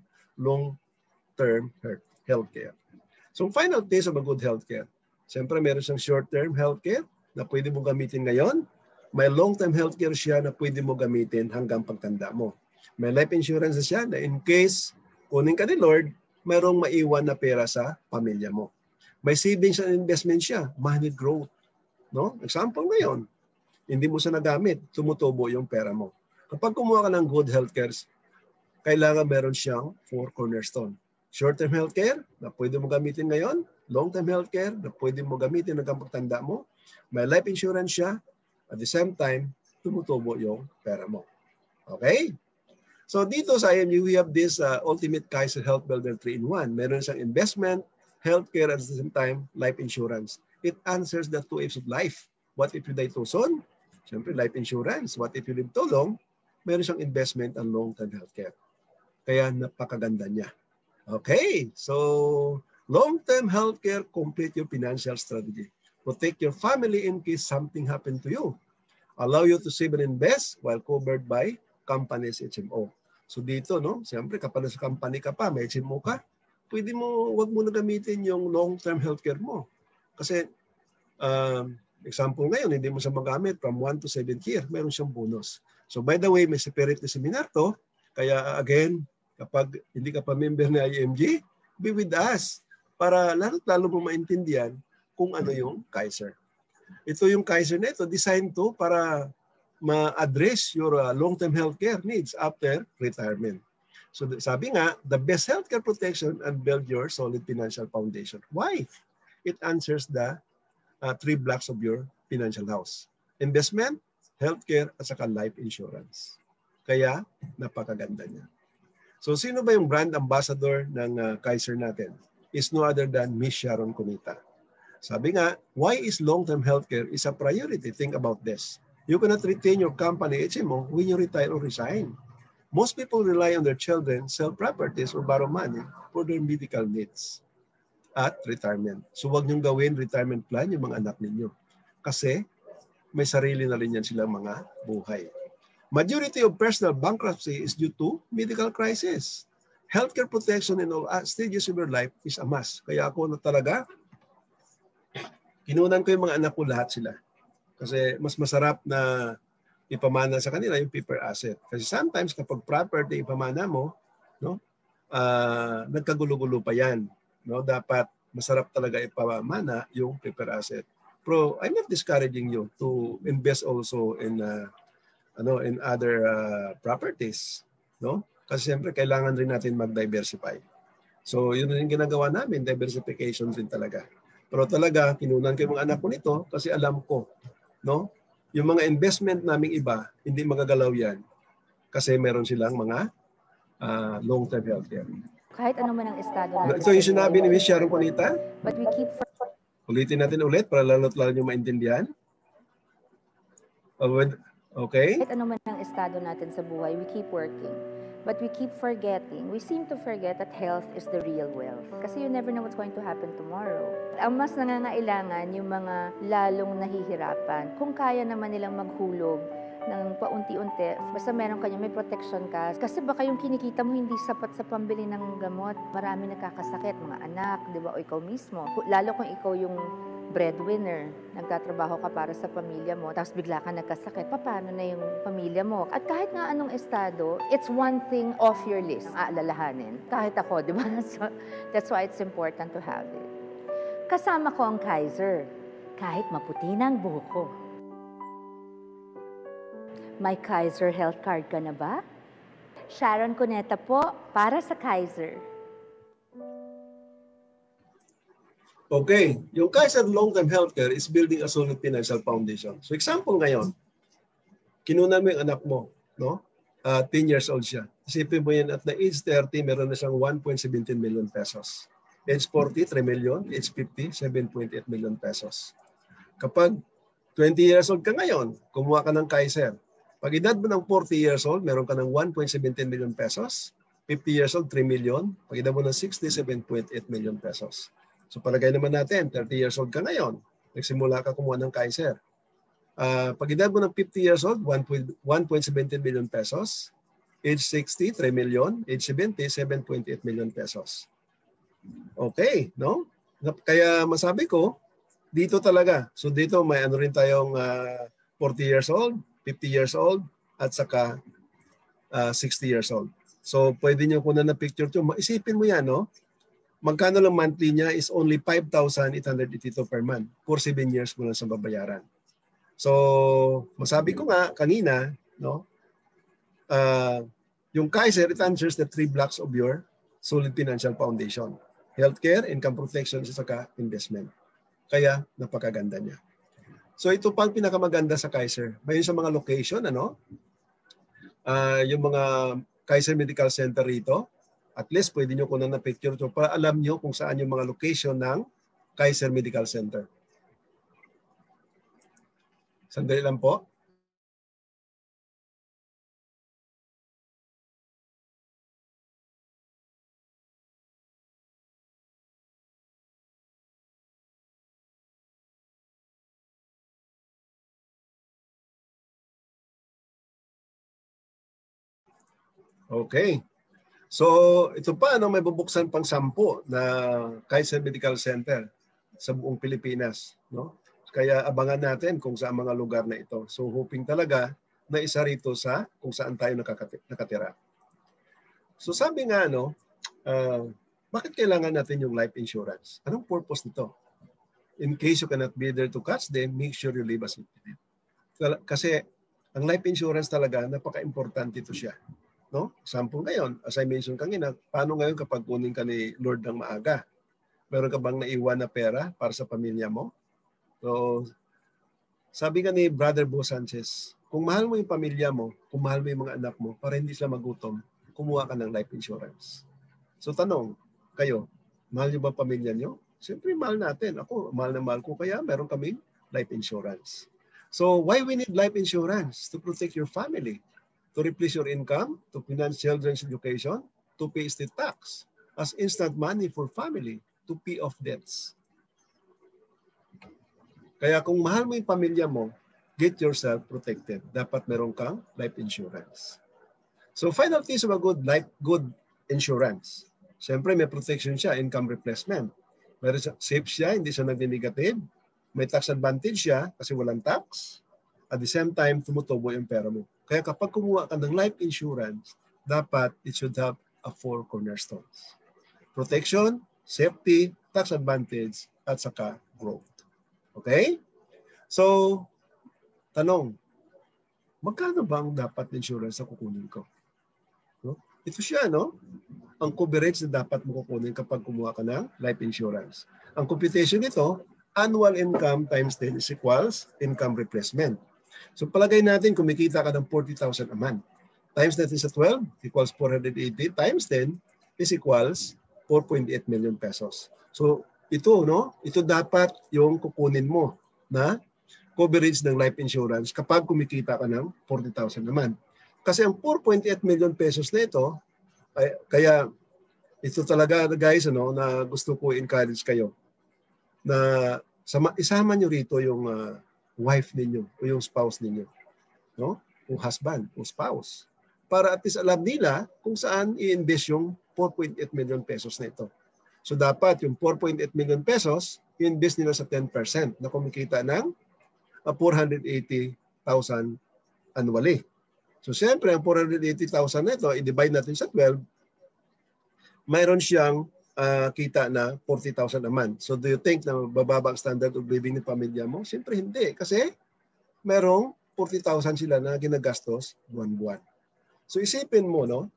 A: long-term healthcare. So final phase of a good healthcare. Siyempre meron siyang short-term healthcare na pwede mo gamitin ngayon. May long-term healthcare siya na pwede mo gamitin hanggang pagtanda mo. May life insurance siya na in case kunin ka ni Lord, mayroong maiwan na pera sa pamilya mo. May savings and investment siya, money growth. No? Example ngayon, hindi mo siya nagamit, tumutubo yung pera mo. Kapag kumuha ka ng good healthcare, kailangan meron siyang four cornerstone. Short-term healthcare na pwede mo gamitin ngayon, long-term healthcare na pwede mo gamitin hanggang pagtanda mo, may life insurance siya, at the same time, tumutubo yung pera mo. Okay? So dito sa I M U, we have this uh, Ultimate Kaiser Health Builder three in one. Meron siyang investment, healthcare, at the same time, life insurance. It answers the two F's of life. What if you die too soon? Siyempre, life insurance. What if you live too long? Meron siyang investment and long-term healthcare. Kaya napakaganda niya. Okay, so long-term healthcare, complete your financial strategy. Protect your family in case something happened to you. Allow you to save and invest while covered by company's H M O. So dito, no, siyempre kapag nasa company ka pa, may H M O ka, pwede mo, wag mo na gamitin yung long-term healthcare mo. Kasi, um, example ngayon, hindi mo siya magamit from one to seventh year, meron siyang bonus. So by the way, may separate na seminar to, kaya again, kapag hindi ka pa member ng I M G, be with us para lalo-lalo mo maintindihan kung ano yung Kaiser. Ito yung Kaiser na ito, designed to para ma-address your uh, long-term healthcare needs after retirement. So sabi nga, the best healthcare protection and build your solid financial foundation. Why? It answers the uh, three blocks of your financial house. Investment, healthcare, at saka life insurance. Kaya, napakaganda niya. So sino ba yung brand ambassador ng uh, Kaiser natin? Is no other than Miss Sharon Cunita. Sabi nga, why is long-term healthcare is a priority? Think about this. You cannot retain your company H M O when you retire or resign. Most people rely on their children, sell properties, or borrow money for their medical needs at retirement. So wag niyong gawin retirement plan yung mga anak ninyo. Kasi may sarili na rin yan silang mga buhay. Majority of personal bankruptcy is due to medical crisis. Healthcare protection in all stages of your life is a must. Kaya ako na talaga, kinunan ko yung mga anak ko lahat sila. Kasi mas masarap na ipamana sa kanila yung paper asset. Kasi sometimes kapag property ipamana mo, no, uh, nagkagulo-gulo pa yan. no, dapat masarap talaga ipamana yung prepare asset. Pero I'm not discouraging you to invest also in uh, ano in other uh, properties, no? Kasi siyempre kailangan rin natin mag-diversify. So yun yung ginagawa namin, diversification rin talaga. Pero talaga kinunan ko yung mga anak ko nito kasi alam ko, no? Yung mga investment naming iba, hindi magagalaw yan kasi meron silang mga uh, long-term healthcare.
B: Kahit ano man ang estado natin.
A: Ito yung sinabi ni Miz Sharon Bonita.
B: But we keep...
A: Ulitin natin ulit para lalo't lalo nyo maintindihan. Okay?
B: Kahit ano man ang estado natin sa buhay, we keep working. But we keep forgetting, we seem to forget that health is the real wealth. Kasi you never know what's going to happen tomorrow. Ang mas nangangailangan yung mga lalong nahihirapan. Kung kaya naman nilang maghulog ng paunti-unti, basta meron kanya, may protection ka. Kasi baka yung kinikita mo hindi sapat sa pambili ng gamot. Marami nagkakasakit, mga anak, di ba? O ikaw mismo. Lalo kung ikaw yung breadwinner, nagtatrabaho ka para sa pamilya mo, tapos bigla ka nagkasakit, paano na yung pamilya mo? At kahit nga anong estado, it's one thing off your list, aalalahanin. Kahit ako, di ba? So, that's why it's important to have it. Kasama ko ang Kaiser, kahit maputi na ang buhok ko. May Kaiser Health Card ka na ba? Sharon Cuneta po, para sa Kaiser.
A: Okay, yung Kaiser Long-Term Healthcare is building a solid financial foundation. So example ngayon, kinunan mo yung anak mo, no? Uh, ten years old siya. Isipin mo yan at na age thirty, meron na siyang one point one seven million pesos. Age forty, three million. Age fifty, seven point eight million pesos. Kapag twenty years old ka ngayon, kumuha ka ng Kaiser. Pag edad mo ng forty years old, meron ka ng one point one seven million pesos. fifty years old, three million. Pag edad mo ng sixty, seven point eight million pesos. So palagay naman natin, thirty years old ka ngayon, nagsimula ka kumuha ng Kaiser. Uh, pag edad mo ng fifty years old, one point one seven million pesos. Age sixty, three million. Age seventy, seven point eight million pesos. Okay, no? Kaya masabi ko, dito talaga. So dito may ano rin tayong uh, forty years old, fifty years old, at saka uh, sixty years old. So pwede nyo kunan na picture to. Isipin mo yan, no? Magkano lang monthly niya is only five thousand eight hundred eighty-two per month. For seven years mo lang sa babayaran. So, masabi ko nga kanina, no, uh, yung Kaiser, it answers the three blocks of your solid financial foundation. Healthcare, income protection, at saka investment. Kaya, napakaganda niya. So, ito pang pinakamaganda sa Kaiser. Mayon sa mga location, ano, uh, yung mga Kaiser Medical Center rito, at least pwede nyo kunan na picture to para alam nyo kung saan yung mga location ng Kaiser Medical Center. Sandali lang po. Okay. So, ito pa, no, may bubuksan pang sampu na Kaiser Medical Center sa buong Pilipinas. No? Kaya abangan natin kung saan mga lugar na ito. So, hoping talaga na isa rito sa kung saan tayo nakatira. So, sabi nga, no, uh, bakit kailangan natin yung life insurance? Anong purpose nito? In case you cannot be there to catch them, make sure you leave us with them. Kasi ang life insurance talaga, napaka-importante ito siya. No? Example ngayon, as I mentioned kanina, paano ngayon kapag kunin ka ni Lord ng maaga? Meron ka bang naiwan na pera para sa pamilya mo? So, sabi nga ni Brother Bo Sanchez, kung mahal mo yung pamilya mo, kung mahal mo yung mga anak mo, para hindi sila magutom, kumuha ka ng life insurance. So tanong, kayo, mahal niyo ba pamilya niyo? Siyempre, mahal natin. Ako, mahal na mahal ko, kaya meron kaming life insurance. So, why we need life insurance? To protect your family. To replace your income, to finance children's education, to pay state tax, as instant money for family, to pay off debts. Kaya kung mahal mo yung pamilya mo, get yourself protected. Dapat meron kang life insurance. So final piece of a good life, good insurance. Siyempre may protection siya, income replacement. Meron siya, safe siya, hindi siya nag-negative. May tax advantage siya kasi walang tax. At the same time, tumutubo yung pera mo. Kaya kapag kumuha ka ng life insurance, dapat it should have a four cornerstones. Protection, safety, tax advantage, at saka growth. Okay? So, tanong, magkano ba ang dapat insurance na kukunin ko? No? Ito siya, no? Ang coverage na dapat mo kukunin kapag kumuha ka ng life insurance. Ang computation nito, annual income times ten is equals income replacement. So palagay natin kumikita ka ng forty thousand a month. Times natin sa twelve equals four hundred eighty times ten is equals four point eight million pesos. So ito, no? Ito dapat yung kukunin mo na coverage ng life insurance kapag kumikita ka ng forty thousand a month. Kasi ang four point eight million pesos na ito, ay, kaya ito talaga guys, ano, na gusto ko encourage kayo na sama, isama nyo rito yung uh, wife ninyo o yung spouse ninyo, no? O husband o spouse. Para at least alam nila kung saan i-invest yung four point eight million pesos na ito. So dapat yung four point eight million pesos, i-invest nila sa ten percent na kumikita ng uh, four hundred eighty thousand annually. So siyempre, ang four hundred eighty thousand na ito, i-divide natin sa twelve, mayroon siyang uh, kita na forty thousand a month. So do you think na bababa ang standard of living ng pamilya mo? Siyempre hindi. Kasi mayroong forty thousand sila na ginagastos buwan-buwan. So isipin mo, no?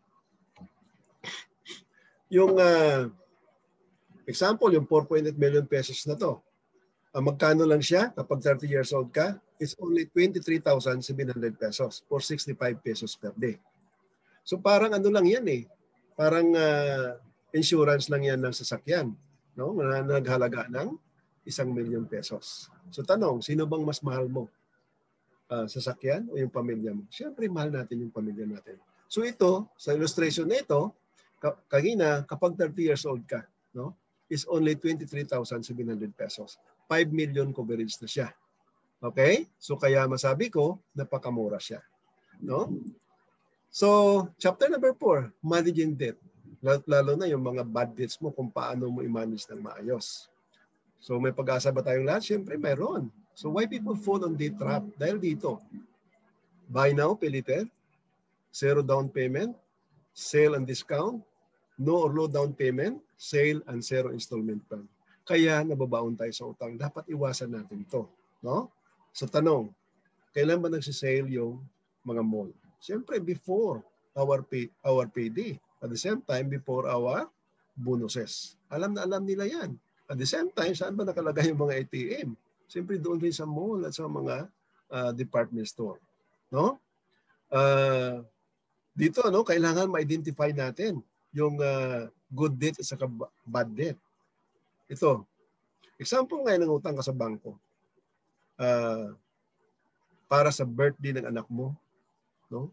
A: Yung uh, example, yung four point eight million pesos na to, uh, magkano lang siya kapag thirty years old ka? It's only twenty-three thousand seven hundred pesos or sixty-five pesos per day. So parang ano lang yan eh. Parang uh, insurance lang yan ng sasakyan, no? Na naghalaga ng isang milyon pesos. So tanong, sino bang mas mahal mo? Uh, sasakyan o yung pamilya mo? Siyempre, mahal natin yung pamilya natin. So ito, sa illustration na ito, kagina, kapag thirty years old ka, no, is only twenty-three thousand seven hundred pesos. five million coverage na siya. Okay? So kaya masabi ko, napakamura siya. No? So, chapter number four, managing debt. Lalo na yung mga bad debts mo kung paano mo i-manage ng maayos. So may pag-asa ba tayong lahat? Siyempre, mayroon. So why people fall on debt trap? Dahil dito, buy now, pay later, zero down payment, sale and discount, no or low down payment, sale and zero installment plan. Kaya nababaon tayo sa utang. Dapat iwasan natin ito. No? So tanong, kailan ba nagsisale yung mga mall? Siyempre, before our pay, our payday. At the same time, before our bonuses. Alam na alam nila yan. At the same time, saan ba nakalagay yung mga A T M? Siyempre, doon rin sa mall at sa mga uh, department store. No? Uh, dito, no, kailangan ma-identify natin yung uh, good debt at saka bad debt. Ito. Example ngayon ng utang ka sa bangko. Uh, para sa birthday ng anak mo. No?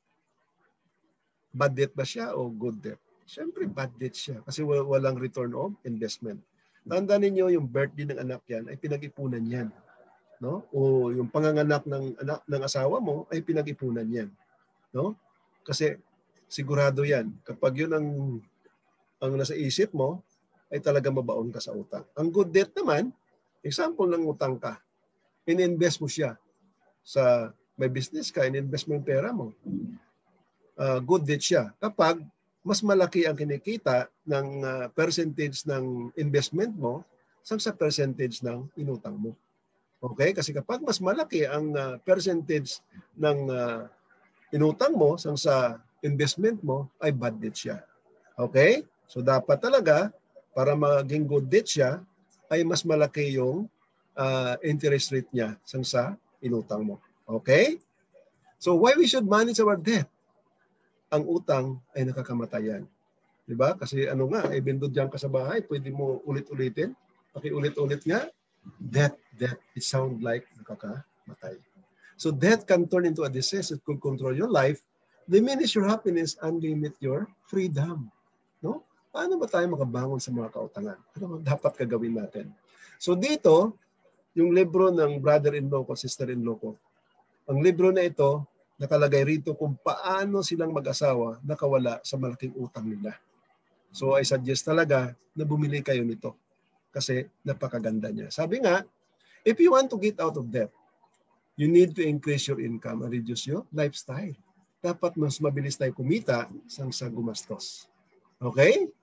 A: Bad debt ba siya o good debt? Siyempre, bad debt siya kasi walang return of investment. Tandaan ninyo, yung birthday ng anak yan ay pinag-ipunan yan. No? O yung panganganak ng anak ng asawa mo ay pinag-ipunan yan. No? Kasi sigurado yan. Kapag yun ang, ang nasa isip mo, ay talaga mabaon ka sa utang. Ang good debt naman, example ng utang ka, in-invest mo siya sa may business ka, in-invest mo yung pera mo. Uh, good debt siya. Kapag mas malaki ang kinikita ng uh, percentage ng investment mo sa percentage ng inutang mo. Okay? Kasi kapag mas malaki ang uh, percentage ng uh, inutang mo sa investment mo, ay bad debt siya. Okay? So dapat talaga, para maging good debt siya, ay mas malaki yung uh, interest rate niya sa inutang mo. Okay? So why we should manage our debt? Ang utang ay nakakamatayan. Diba? Kasi ano nga, ay bindod dyan ka sa bahay, pwede mo ulit-ulitin. Pakiulit-ulit nga, debt, debt. It sound like nakakamatay. So debt can turn into a disease. It could control your life, diminish your happiness, and limit your freedom. No? Paano ba tayo makabangon sa mga kautangan? Ano dapat gagawin natin? So dito, yung libro ng brother-in-law ko, sister-in-law ko, ang libro na ito, nakalagay rito kung paano silang mag-asawa nakawala sa malaking utang nila. So I suggest talaga na bumili kayo nito kasi napakaganda niya. Sabi nga, if you want to get out of debt, you need to increase your income and reduce your lifestyle. Dapat mas mabilis tayo kumita sang sa gumastos. Okay?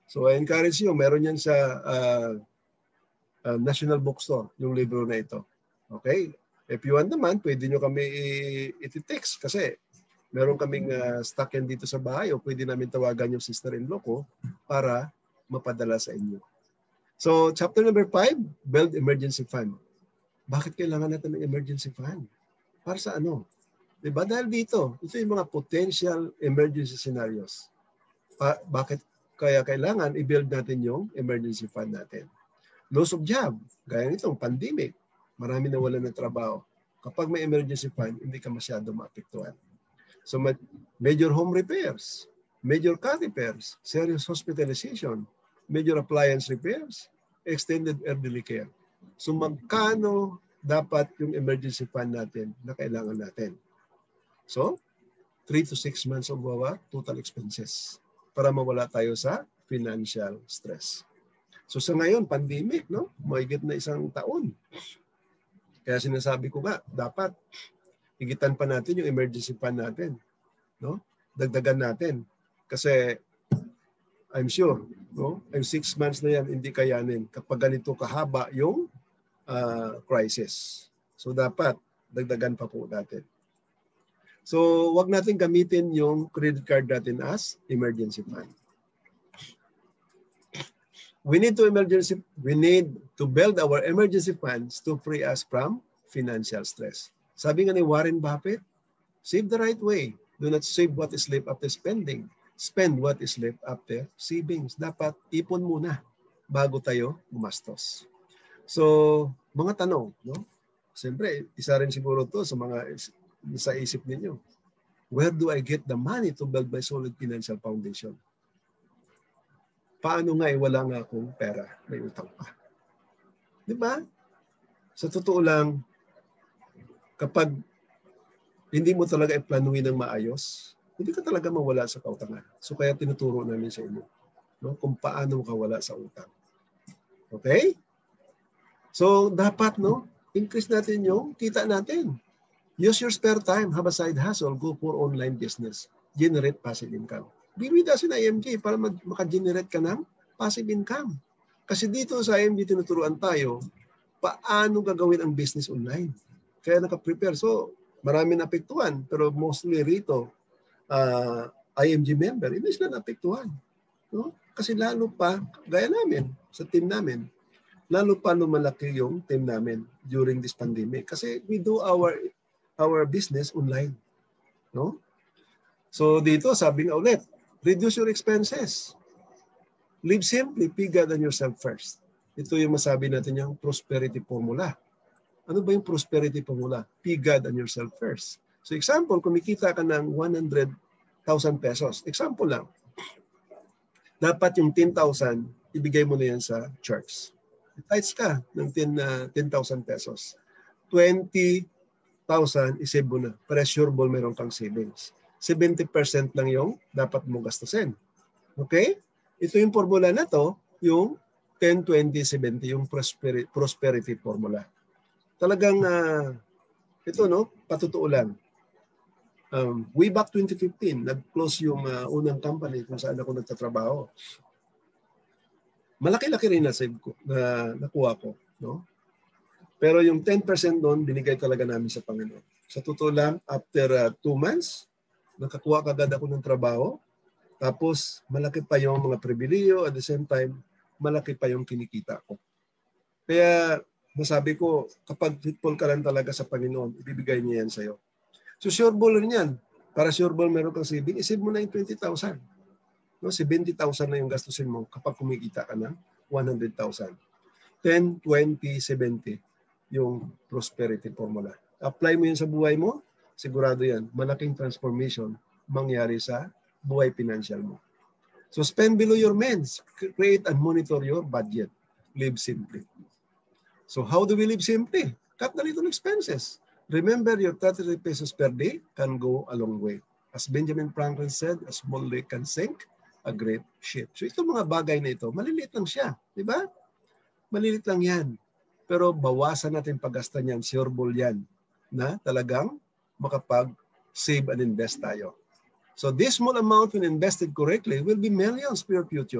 A: So I encourage you, meron yan sa uh, uh, National Bookstore, yung libro na ito. Okay? If you want naman, pwede nyo kami i-text kasi meron kaming uh, stock yan dito sa bahay o pwede namin tawagan yung sister-in-law ko para mapadala sa inyo. So chapter number five, build emergency fund. Bakit kailangan natin ng emergency fund? Para sa ano? Diba? Dahil dito, ito yung mga potential emergency scenarios. Pa bakit kaya kailangan i-build natin yung emergency fund natin? Loss of job, gaya nitong pandemic, marami na wala ng trabaho. Kapag may emergency fund, hindi ka masyado maapektuhan. So major home repairs, major car repairs, serious hospitalization, major appliance repairs, extended elderly care. So magkano dapat yung emergency fund natin na kailangan natin? So, three to six months of our total expenses para mawala tayo sa financial stress. So sa ngayon, pandemic, no? Mahigit na isang taon. Kaya sinasabi ko nga, dapat higitan pa natin yung emergency fund natin. No? Dagdagan natin. Kasi I'm sure, no? Yung six months na yan, hindi kayanin kapag ganito kahaba yung uh, crisis. So dapat dagdagan pa po natin. So wag natin gamitin yung credit card natin as emergency fund. We need to emergency we need to build our emergency funds to free us from financial stress. Sabi nga ni Warren Buffett, save the right way. Do not save what is left after spending. Spend what is left after savings. Dapat ipon muna bago tayo gumastos. So, mga tanong, no? Siyempre, isa rin siguro to sa mga sa isip ninyo. Where do I get the money to build my solid financial foundation? Paano nga eh, wala nga akong pera, may utang pa. Di ba? Sa totoo lang, kapag hindi mo talaga iplanuhin ng maayos, hindi ka talaga mawala sa kautangan. So kaya tinuturo namin sa inyo, no, kung paano makawala sa utang. Okay? So dapat, no, increase natin yung kita natin. Use your spare time, have a side hustle, go for online business, generate passive income. Be with us in I M G para maka-generate ka ng passive income. Kasi dito sa I M G tinuturuan tayo paano gagawin ang business online. Kaya naka-prepare. So marami naapektuhan, pero mostly rito, uh, I M G member, hindi sila naapektuhan. No? Kasi lalo pa, gaya namin, sa team namin, lalo pa lumalaki yung team namin during this pandemic. Kasi we do our our business online. No? So dito, sabi nga ulit, reduce your expenses. Live simply, be God on yourself first. Ito yung masabi natin yung prosperity formula. Ano ba yung prosperity formula? Be God on yourself first. So example, kumikita ka ng one hundred thousand pesos. Example lang. Dapat yung ten thousand, ibigay mo na yan sa church. Tithes ka ng ten thousand pesos. twenty thousand, isave mo na. Pressurable meron kang savings. seventy percent lang yung dapat mo gastusin. Okay? Ito yung formula na to, yung ten, twenty, seventy, yung prosperity, prosperity formula. Talagang, uh, ito no, patutuo lang. Um, way back twenty fifteen, nag-close yung uh, unang company kung saan ako nagtatrabaho. Malaki-laki rin na save ko, na nakuha ko. No? Pero yung ten percent doon, binigay talaga namin sa Panginoon. Sa totoo lang, after uh, two months, nakakuha kagad ako ng trabaho. Tapos, malaki pa yung mga pribiliyo. At the same time, malaki pa yung kinikita ko. Kaya, masabi ko, kapag faithful ka lang talaga sa Panginoon, ibibigay niya yan sa'yo. So, sure ball rin yan. Para sure ball meron kang saving, isave mo na yung twenty thousand. No, seventy thousand na yung gastusin mo kapag kumikita ka ng one hundred thousand. ten, twenty, seventy. Yung prosperity formula. Apply mo yun sa buhay mo, sigurado yan, malaking transformation mangyari sa buhay financial mo. So spend below your means. Create and monitor your budget. Live simply. So how do we live simply? Cut the little expenses. Remember, your thirty pesos per day can go a long way. As Benjamin Franklin said, a small lake can sink a great ship. So itong mga bagay na ito, maliliit lang siya. Di ba? Maliliit lang yan. Pero bawasan natin paggasta niyan, sureball yan, na talagang makapag-save and invest tayo. So this small amount when invested correctly will be millions for your future.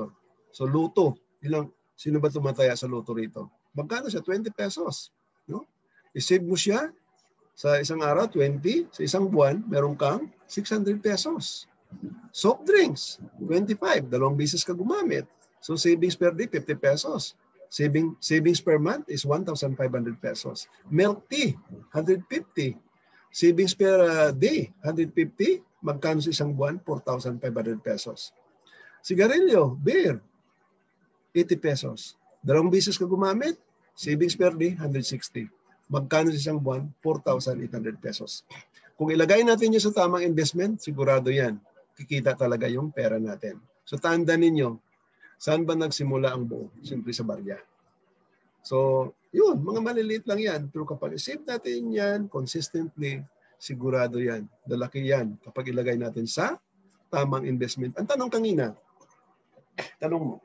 A: So luto, ilang, sino ba tumataya sa luto rito? Magkano siya? twenty pesos. No? I-save mo siya sa isang araw, twenty. Sa isang buwan, meron kang six hundred pesos. Soft drinks, twenty-five. Dalawang beses ka gumamit. So savings per day, fifty pesos. Saving, savings per month is one thousand five hundred pesos. Milk tea, one hundred fifty. Savings per uh, day, one hundred fifty. Magkano sa isang buwan? four thousand five hundred pesos. Sigarilyo, beer, eighty pesos. Dalawang beses ka gumamit, savings per day, one hundred sixty. Magkano sa isang buwan? four thousand eight hundred pesos. Kung ilagay natin yun sa tamang investment, sigurado yan. Kikita talaga yung pera natin. So tandaan ninyo, saan ba nagsimula ang buo? Siyempre sa barya. So, yun, mga maliliit lang yan. Pero kapag isip natin yan consistently, sigurado yan. Dalaki yan kapag ilagay natin sa tamang investment. Ang tanong kanina, tanong mo,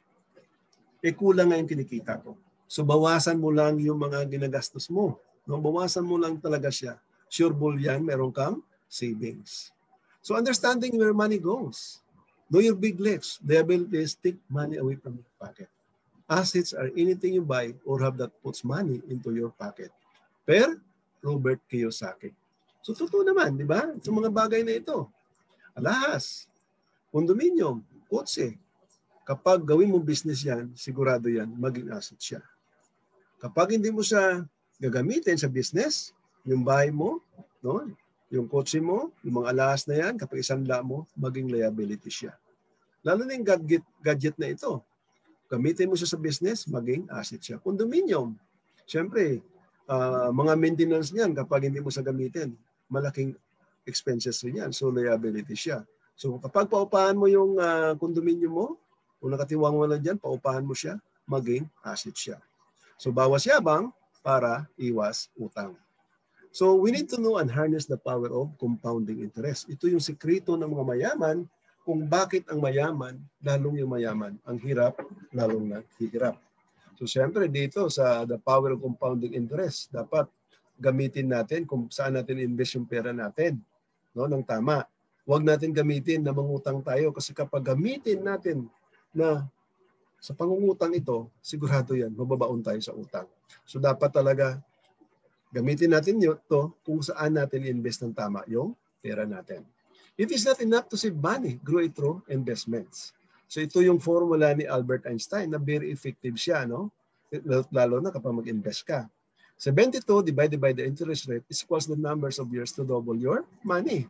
A: eh kulang nga yung kinikita ko. So, bawasan mo lang yung mga ginagastos mo. No? Bawasan mo lang talaga siya. Sure bull yan, meron kang savings. So, understanding where money goes. Know your big legs. The ability is take money away from your pocket. Assets are anything you buy or have that puts money into your pocket. Per Robert Kiyosaki. So, totoo naman, di ba? Sa mga bagay na ito. Alahas, condominium, kotse. Kapag gawin mo business yan, sigurado yan, maging asset siya. Kapag hindi mo siya gagamitin sa business, yung bahay mo, no? Yung kotse mo, yung mga alahas na yan, kapag isanla mo, maging liability siya. Lalo na yung gadget, gadget na ito. Gamitin mo siya sa business, maging asset siya. Condominium. Siyempre, uh, mga maintenance niyan, kapag hindi mo siya gamitin, malaking expenses rin yan. So, liability siya. So, kapag paupahan mo yung uh, condominium mo, kung nakatiwang mo na dyan, paupahan mo siya, maging asset siya. So, bawas yabang para iwas utang. So, we need to know and harness the power of compounding interest. Ito yung sekreto ng mga mayaman kung bakit ang mayaman, lalong yung mayaman. Ang hirap, lalong naghihirap. So, siyempre dito sa the power of compounding interest, dapat gamitin natin kung saan natin invest yung pera natin. No, ng tama. Huwag natin gamitin na mangutang tayo kasi kapag gamitin natin na sa pangungutang ito, sigurado yan, mababaon tayo sa utang. So, dapat talaga gamitin natin yun to kung saan natin invest ng tama yung pera natin. It is not enough to save money, grow it through investments. So ito yung formula ni Albert Einstein na very effective siya, no? Lalo na kapag mag-invest ka. seventy-two divided by the interest rate is equals the numbers of years to double your money.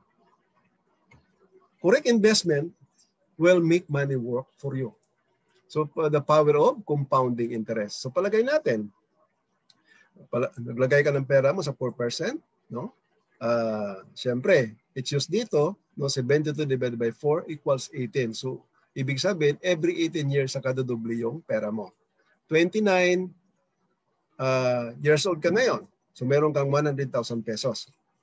A: Correct investment will make money work for you. So uh, the power of compounding interest. So palagay natin, Pala, naglagay ka ng pera mo sa four percent, no? Uh, Siyempre, it's used dito, no? seventy-two divided by four equals eighteen. So, ibig sabihin, every eighteen years sa kadodoble yung pera mo. twenty-nine uh, years old ka ngayon. So, meron kang one hundred thousand pesos.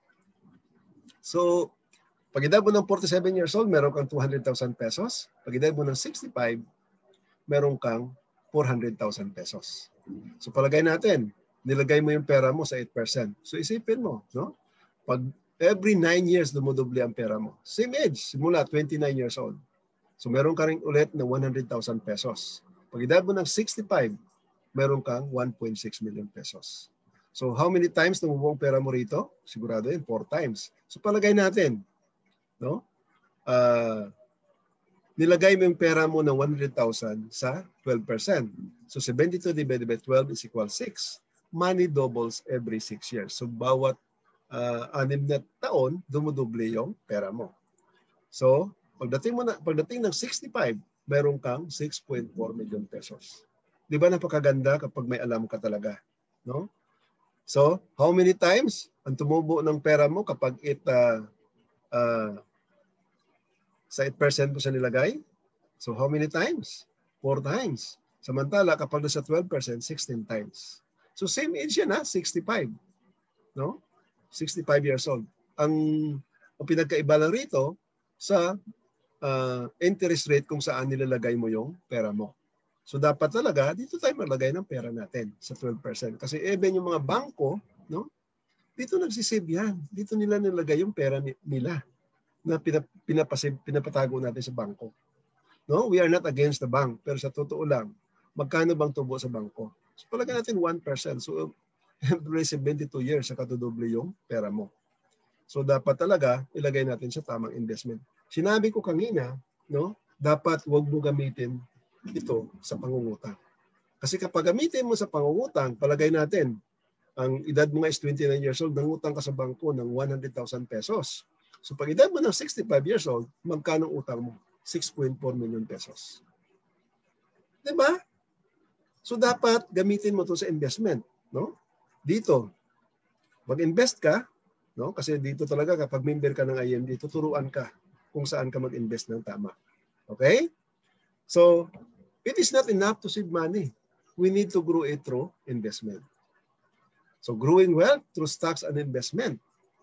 A: So, pag edad mo ng forty-seven years old, meron kang two hundred thousand pesos. Pag edad mo ng sixty-five, meron kang four hundred thousand pesos. So, palagay natin, nilagay mo yung pera mo sa eight percent. So isipin mo, no? Pag every nine years dumodoble ang pera mo. Same age, simula twenty-nine years old. So meron ka rin ulit na one hundred thousand pesos. Pag edad mo ng sixty-five, meron kang one point six million pesos. So how many times tumubo ang pera mo rito? Sigurado yun, four times. So palagay natin, no? Uh, nilagay mo yung pera mo ng one hundred thousand sa twelve percent. So seventy-two divided by twelve is equal six. Money doubles every six years. So, bawat uh, anim na taon, dumudoble yung pera mo. So, pagdating mo na, pagdating ng sixty-five, meron kang six point four million pesos. Di ba napakaganda kapag may alam ka talaga? No? So, how many times ang tumubo ng pera mo kapag it, uh, uh, sa eight percent mo siya nilagay? So, how many times? four times. Samantala, kapag sa twelve percent, sixteen times. So same age yan ha, sixty-five. No? sixty-five years old. Ang, ang pinagkaiba lang rito sa uh, interest rate kung saan nilalagay mo yung pera mo. So dapat talaga, dito tayo maglagay ng pera natin sa twelve percent. Kasi even yung mga bangko, no? Dito nagsisave yan. Dito nila nilagay yung pera nila na pinap, pinapasave, pinapatago natin sa bangko. No, we are not against the bank. Pero sa totoo lang, magkano bang tubo sa bangko? So palagay natin one percent. So every seventy-two years, saka tudoble yung pera mo. So dapat talaga ilagay natin sa tamang investment. Sinabi ko kanina, no, dapat wag mo gamitin ito sa pangungutang. Kasi kapag gamitin mo sa pangungutang, palagay natin, ang edad mo nga is twenty-nine years old, nangutang ka sa bangko ng one hundred thousand pesos. So pag edad mo ng sixty-five years old, magkano utang mo? six point four million pesos. Diba? So dapat gamitin mo ito sa investment. No? Dito, mag-invest ka, no? Kasi dito talaga kapag member ka ng I M D, tuturuan ka kung saan ka mag-invest ng tama. Okay? So, it is not enough to save money. We need to grow it through investment. So, growing wealth through stocks and investment.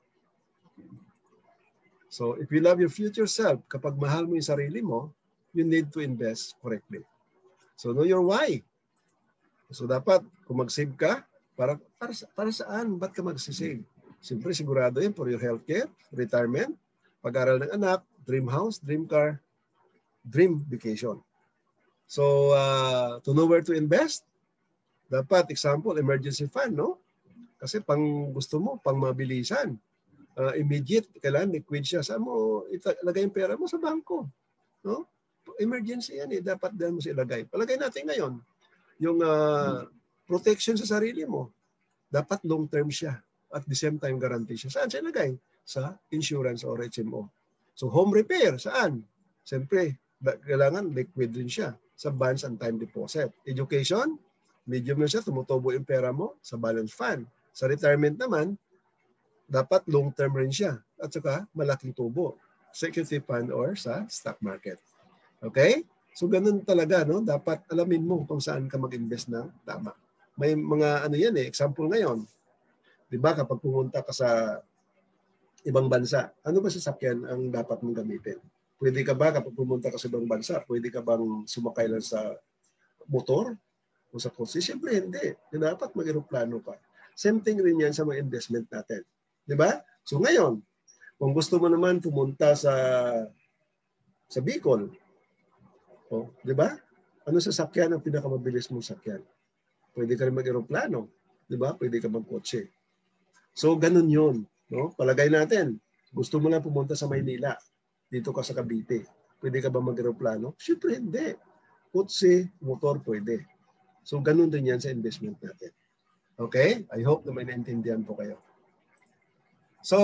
A: So, if you love your future self, kapag mahal mo yung sarili mo, you need to invest correctly. So, know your why. So, dapat kung mag-save ka, para, para, para saan? Ba't ka mag-save? Siyempre, sigurado yun for your healthcare, retirement, pag-aral ng anak, dream house, dream car, dream vacation. So, uh, to know where to invest, dapat, example, emergency fund, no? Kasi pang gusto mo, pang mabilisan. Uh, immediate, kailangan liquid siya. Saan mo ilagay yung pera mo? Sa bangko. No? Emergency yan eh. Dapat dahil mo siya ilagay. Palagay natin ngayon, yung uh, protection sa sarili mo, dapat long term siya. At the same time, guarantee siya. Saan siya ilagay? Sa insurance or H M O. So home repair, saan? Siyempre, kailangan liquid rin siya sa bonds and time deposit. Education, medium na siya, tumutubo yung pera mo sa balance fund. Sa retirement naman, dapat long-term rin siya at saka malaking tubo. Security fund or sa stock market. Okay? So ganun talaga, no? Dapat alamin mo kung saan ka mag-invest ng tama. May mga ano yan eh, example ngayon. 'Di ba kapag pumunta ka sa ibang bansa, ano ba sasakyan ang dapat mong gamitin? Pwede ka ba kapag pumunta ka sa ibang bansa, pwede ka bang sumakay lang sa motor o sa kotse? Siyempre hindi. Dapat mag-eroplano ka. Same thing rin yan sa mga investment natin. Di ba? So ngayon, kung gusto mo naman pumunta sa sa Bicol, oh, di ba? Ano sasakyan ang pinakamabilis mong sakyan? Pwede ka rin mag-eroplano, di ba? Pwede ka mag-kotse. So ganun 'yun, no? Palagay natin, gusto mo lang pumunta sa Maynila, dito ka sa Cavite. Pwede ka ba mag-eroplano? Siyempre hindi. Kotse, motor pwede. So ganun din 'yan sa investment natin. Okay? I hope na may naintindihan po kayo. So,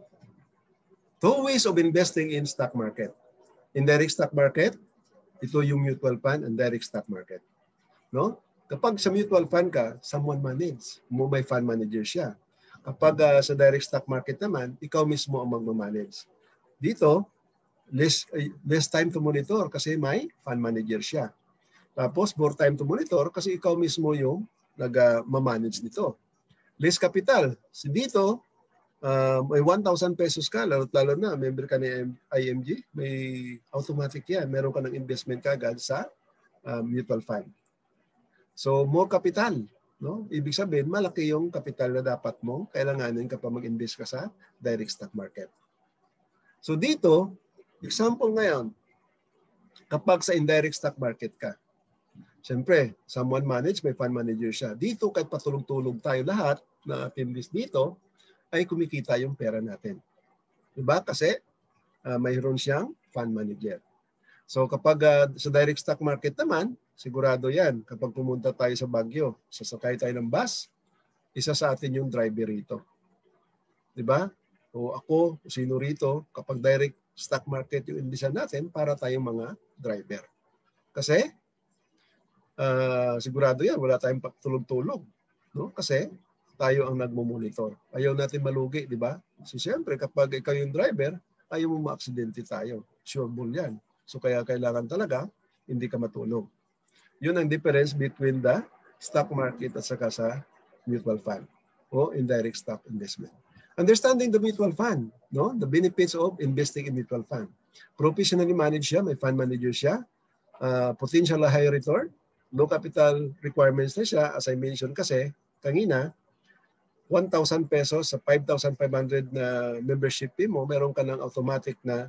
A: two ways of investing in stock market. In direct stock market, ito yung mutual fund and direct stock market. No? Kapag sa mutual fund ka, someone manage. Mo may fund manager siya. Kapag uh, sa direct stock market naman, ikaw mismo ang magmamanage. Dito, less, uh, less time to monitor kasi may fund manager siya. Tapos, more time to monitor kasi ikaw mismo yung nag-manage uh, nito. Less capital. So dito, Uh, may one thousand pesos ka, lalo-lalo na, member ka ni I M G, may automatic yan. Meron ka ng investment kagad sa uh, mutual fund. So, more capital. No? Ibig sabihin, malaki yung capital na dapat mo kailanganin kapag mag-invest ka sa direct stock market. So, dito, example ngayon, kapag sa indirect stock market ka, siyempre, someone manage, may fund manager siya. Dito, kahit patulong-tulong tayo lahat na team list dito, ay kumikita yung pera natin. Diba? Kasi uh, mayroon siyang fund manager. So kapag uh, sa direct stock market naman, sigurado yan. Kapag pumunta tayo sa Baguio, sasakay tayo ng bus, isa sa atin yung driver rito. Diba? O ako, sino rito, kapag direct stock market yung indisan natin, para tayong mga driver. Kasi uh, sigurado yan, wala tayong tulog-tulog. No? Kasi tayo ang nagmo-monitor. Ayaw natin malugi, di ba? So, siyempre, kapag ikaw yung driver, ayaw mo ma-aksidente tayo. Sure bull yan. So, kaya kailangan talaga, hindi ka matulog. Yun ang difference between the stock market at saka sa mutual fund o indirect stock investment. Understanding the mutual fund, no? The benefits of investing in mutual fund. Professionally managed siya, may fund manager siya, uh, potential high return, low capital requirements na siya, as I mentioned kasi, kanina, one thousand pesos sa five thousand five hundred na membership fee mo, meron ka ng automatic na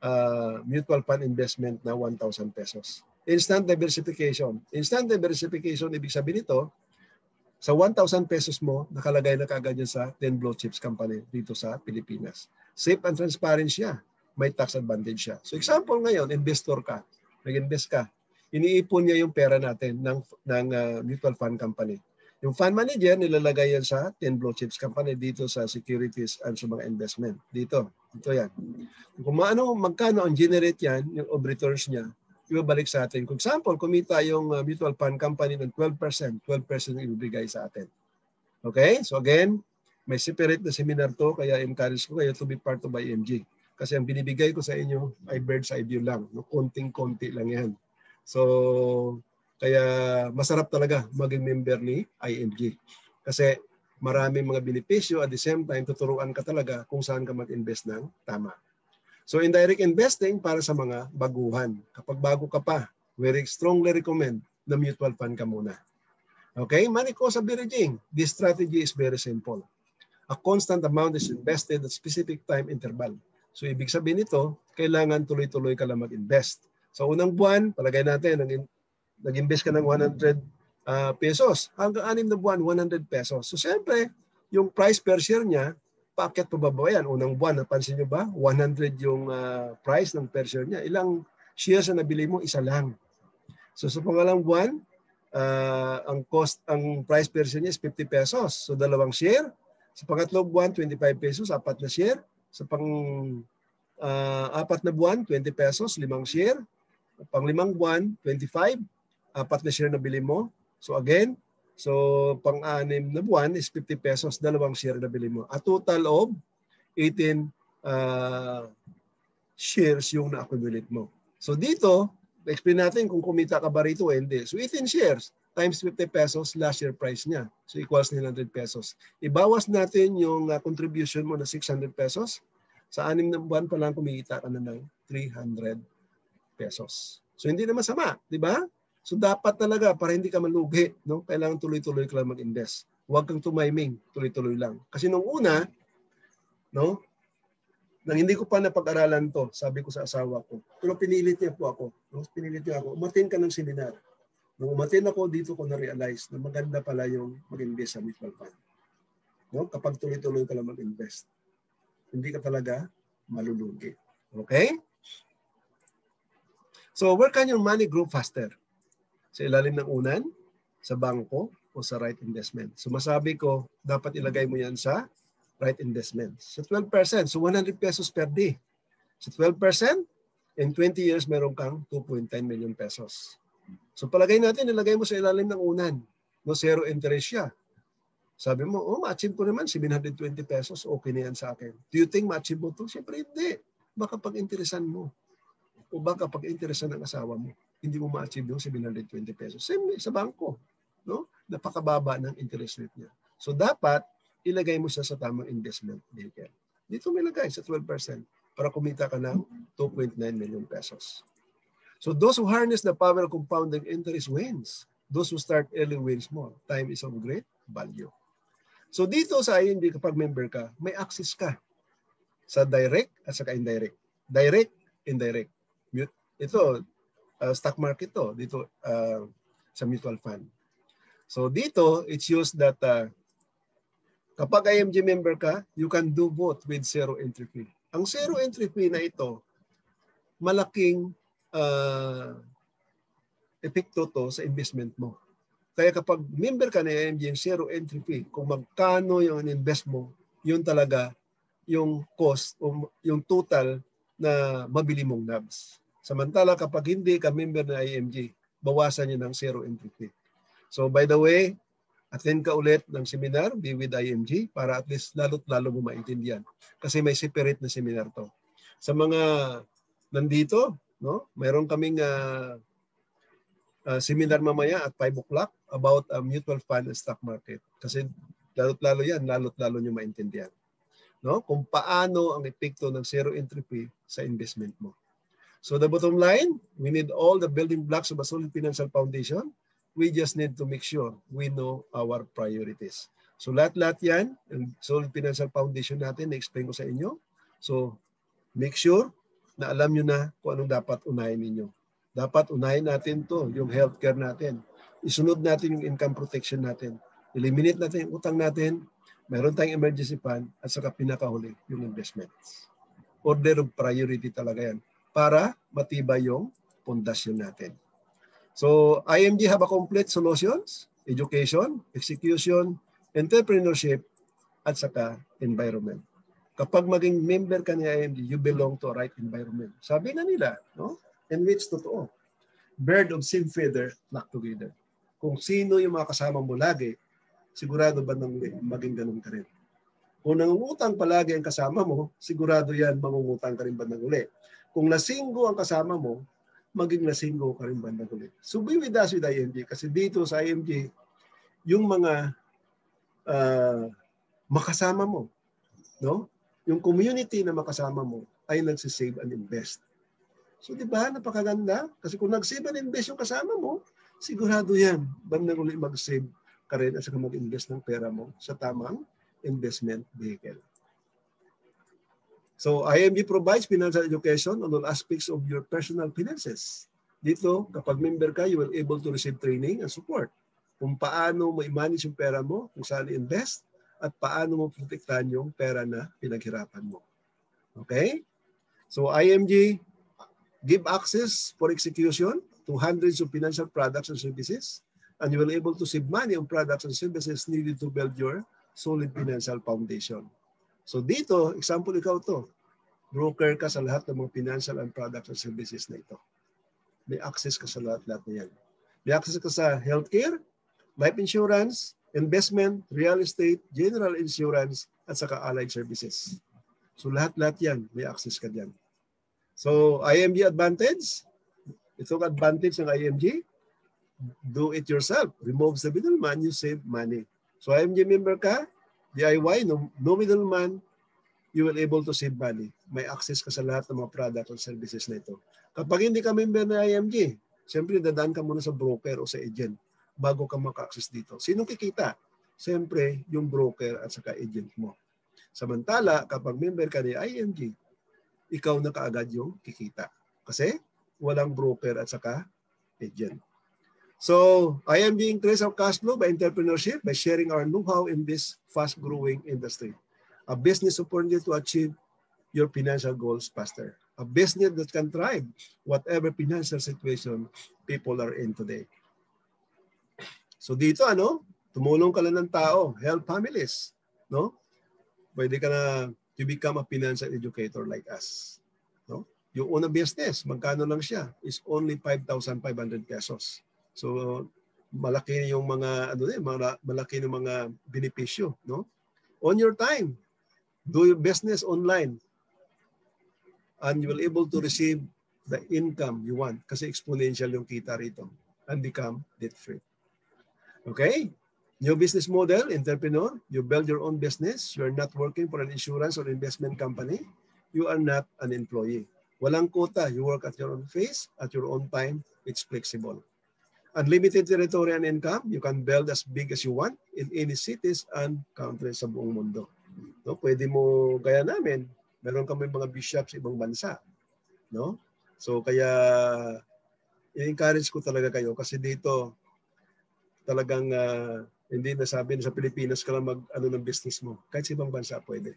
A: uh, mutual fund investment na one thousand pesos. Instant diversification. Instant diversification, ibig sabihin nito, sa one thousand pesos mo, nakalagay na kaagad yan sa ten blue chips company dito sa Pilipinas. Safe and transparent siya. May tax advantage siya. So example ngayon, investor ka, nag-invest ka, iniipon niya yung pera natin ng, ng uh, mutual fund company. Yung fund manager, nilalagay yan sa ten blue chips company dito sa securities and sa mga investment. Dito. Ito yan. Kung maano, magkano ang generate yan, yung of returns niya, ibabalik sa atin. Kung example, kumita yung uh, mutual fund company ng twelve percent, twelve percent yung ibibigay sa atin. Okay? So again, may separate na seminar to, kaya encourage ko kayo to be part of I M G. Kasi ang binibigay ko sa inyo ay bird's eye view lang. No? Konting-konti lang yan. So, kaya masarap talaga maging member ni I M G. Kasi maraming mga benepisyo at the same time, tuturuan ka talaga kung saan ka mag-invest ng tama. So indirect investing para sa mga baguhan. Kapag bago ka pa, very strongly recommend na mutual fund ka muna. Okay? Money cost averaging. This strategy is very simple. A constant amount is invested at specific time interval. So ibig sabihin nito, kailangan tuloy-tuloy ka lang mag-invest. So unang buwan, palagay natin, nag-invest ka ng one hundred uh, pesos. Hanggang anim na buwan, one hundred pesos. So siyempre, yung price per share niya, packet pababa yan. Unang buwan, napansin nyo ba? one hundred yung uh, price ng per share niya. Ilang shares na nabili mo? Isa lang. So sa pangalang buwan, uh, ang cost, ang price per share niya is fifty pesos. So dalawang share. Sa pangatlong buwan, twenty-five pesos, apat na share. Sa pang uh, apat na buwan, twenty pesos, limang share. Pang limang buwan, twenty-five, apat na share na bili mo. So again, so pang-anim na buwan is fifty pesos, dalawang share na bili mo. A total of eighteen uh, shares yung na-accumulate mo. So dito, explain natin kung kumita ka ba rito o hindi. So eighteen shares times fifty pesos, last year price niya. So equals nine hundred pesos. Ibawas natin yung uh, contribution mo na six hundred pesos. Sa anim na buwan pa lang kumita ka na ng three hundred pesos. So hindi na masama, di ba? So dapat talaga para hindi ka malugi, no? Kailangan tuloy-tuloy ka lang mag-invest. Huwag kang tumiming, tuloy-tuloy lang. Kasi nung una, no? Nang hindi ko pa napag-aralan to, sabi ko sa asawa ko, pero pinilit niya po ako, no? Pinilit niya ako, umatin ka ng seminar. Nung umatin ako, dito ko na-realize na maganda pala yung mag-invest sa mutual fund. No? Kapag tuloy-tuloy ka lang mag-invest, hindi ka talaga malulugi. Okay? So where can your money grow faster? Sa ilalim ng unan, sa bangko, o sa right investment. So masabi ko, dapat ilagay mo yan sa right investment. Sa twelve percent, so one hundred pesos per day. Sa twelve percent, in twenty years, meron kang two point nine million pesos. So palagay natin, ilagay mo sa ilalim ng unan. No, zero interest siya. Sabi mo, oh, ma-achieve ko naman seven hundred twenty pesos, okay na yan sa akin. Do you think ma-achieve mo ito? Siyempre hindi. Baka pag-interesan mo. O baka pag-interesan ng asawa mo, hindi mo ma-achieve yung seven hundred twenty pesos. Same sa bangko. No? Napakababa ng interest rate niya. So dapat, ilagay mo siya sa tamang investment vehicle. Dito may lagay sa twelve percent para kumita ka ng two point nine million pesos. So those who harness the power of compounding interest wins. Those who start early wins more. Time is of great value. So dito sa I M G, kapag member ka, may access ka sa direct at saka indirect. Direct, indirect. Ito, uh, stock market to, dito uh, sa mutual fund. So dito, it's used that uh, kapag I M G member ka, you can do both with zero entry fee. Ang zero entry fee na ito, malaking uh, epekto to sa investment mo. Kaya kapag member ka ng I M G, yung zero entry fee, kung magkano yung invest mo, yun talaga yung cost o yung total na mabili mong nabs. Samantala kapag hindi ka member ng I M G, bawasan niyo ng zero entry fee. So by the way, attend ka ulit ng seminar, Be with I M G, para at least lalo't lalo mo maintindihan. Kasi may separate na seminar to. Sa mga nandito, no, mayroon kaming uh, uh, seminar mamaya at five o'clock about uh, mutual fund and stock market. Kasi lalo't lalo yan, lalo't lalo nyo maintindihan. No? Kung paano ang epekto ng zero entry fee sa investment mo. So the bottom line, we need all the building blocks of a solid financial foundation. We just need to make sure we know our priorities. So lahat-lahat yan, ang solid financial foundation natin, na-explain ko sa inyo. So make sure na alam nyo na kung anong dapat unahin ninyo. Dapat unahin natin to, yung healthcare natin. Isunod natin yung income protection natin. Eliminate natin yung utang natin. Meron tayong emergency fund at saka pinakahuli yung investments. Order of priority talaga yan para matibay yung pundasyon natin. So, I M G have a complete solutions, education, execution, entrepreneurship, at saka environment. Kapag maging member ka ni I M G, you belong to a right environment. Sabi na nila, no? And which totoo. Bird of same feather, flock together. Kung sino yung mga kasama mo lagi, sigurado ba nang maging ganun ka rin? Kung nangungutang palagi ang kasama mo, sigurado yan mangungutang ka rin bandang uli. Kung lasinggo ang kasama mo, maging lasinggo ka rin bandang uli. So be with us with I M G kasi dito sa I M G, yung mga uh, makasama mo, no? Yung community na makasama mo ay nagsisave and invest. So di ba, napakaganda? Kasi kung nag-save and invest yung kasama mo, sigurado yan, bandang uli mag-save ka rin at saka mag-invest ng pera mo sa tamang investment vehicle. So I M G provides financial education on all aspects of your personal finances. Dito, kapag member ka, you will able to receive training and support kung paano mo i-manage yung pera mo, kung saan i-invest, at paano mo protektahan yung pera na pinaghirapan mo. Okay? So I M G give access for execution to hundreds of financial products and services, and you will able to save money on products and services needed to build your solid financial foundation. So dito, example ikaw to, broker ka sa lahat ng mga financial and products and services na ito. May access ka sa lahat-lahat na yan. May access ka sa healthcare, life insurance, investment, real estate, general insurance, at saka allied services. So lahat-lahat yan, may access ka dyan. So I M G advantage, itong advantage ng I M G, do it yourself. Removes the middleman, you save money. So I M G member ka, D I Y, no, no middleman, you will able to save money. May access ka sa lahat ng mga products and services na ito. Kapag hindi ka member ng I M G, siyempre dadaan ka muna sa broker o sa agent bago ka maka-access dito. Sino kikita? Siyempre, yung broker at saka agent mo. Samantala, kapag member ka ni I M G, ikaw na kaagad yung kikita. Kasi walang broker at saka agent. So, I M G increase our cash flow by entrepreneurship by sharing our know-how in this fast-growing industry. A business opportunity to achieve your financial goals faster. A business that can thrive whatever financial situation people are in today. So dito, ano, tumulong ka lang ng tao, help families, no? Pwede ka na to become a financial educator like us, no? Yung unang business, magkano lang siya? Is only five thousand five hundred pesos. So malaki yung mga ano din, mga malaki ng mga benepisyo, no? On your time, do your business online and you will able to receive the income you want kasi exponential yung kita rito and become debt free. Okay? New business model, entrepreneur, you build your own business, you are not working for an insurance or investment company, you are not an employee. Walang quota, you work at your own pace, at your own time, it's flexible. Unlimited territory and income, you can build as big as you want in any cities and countries sa buong mundo. No, pwede mo, kaya namin, meron kami mga bishops sa ibang bansa. No? So kaya i-encourage ko talaga kayo kasi dito talagang uh, hindi nasabi na sa Pilipinas ka lang mag-ano ng business mo. Kahit sa ibang bansa pwede.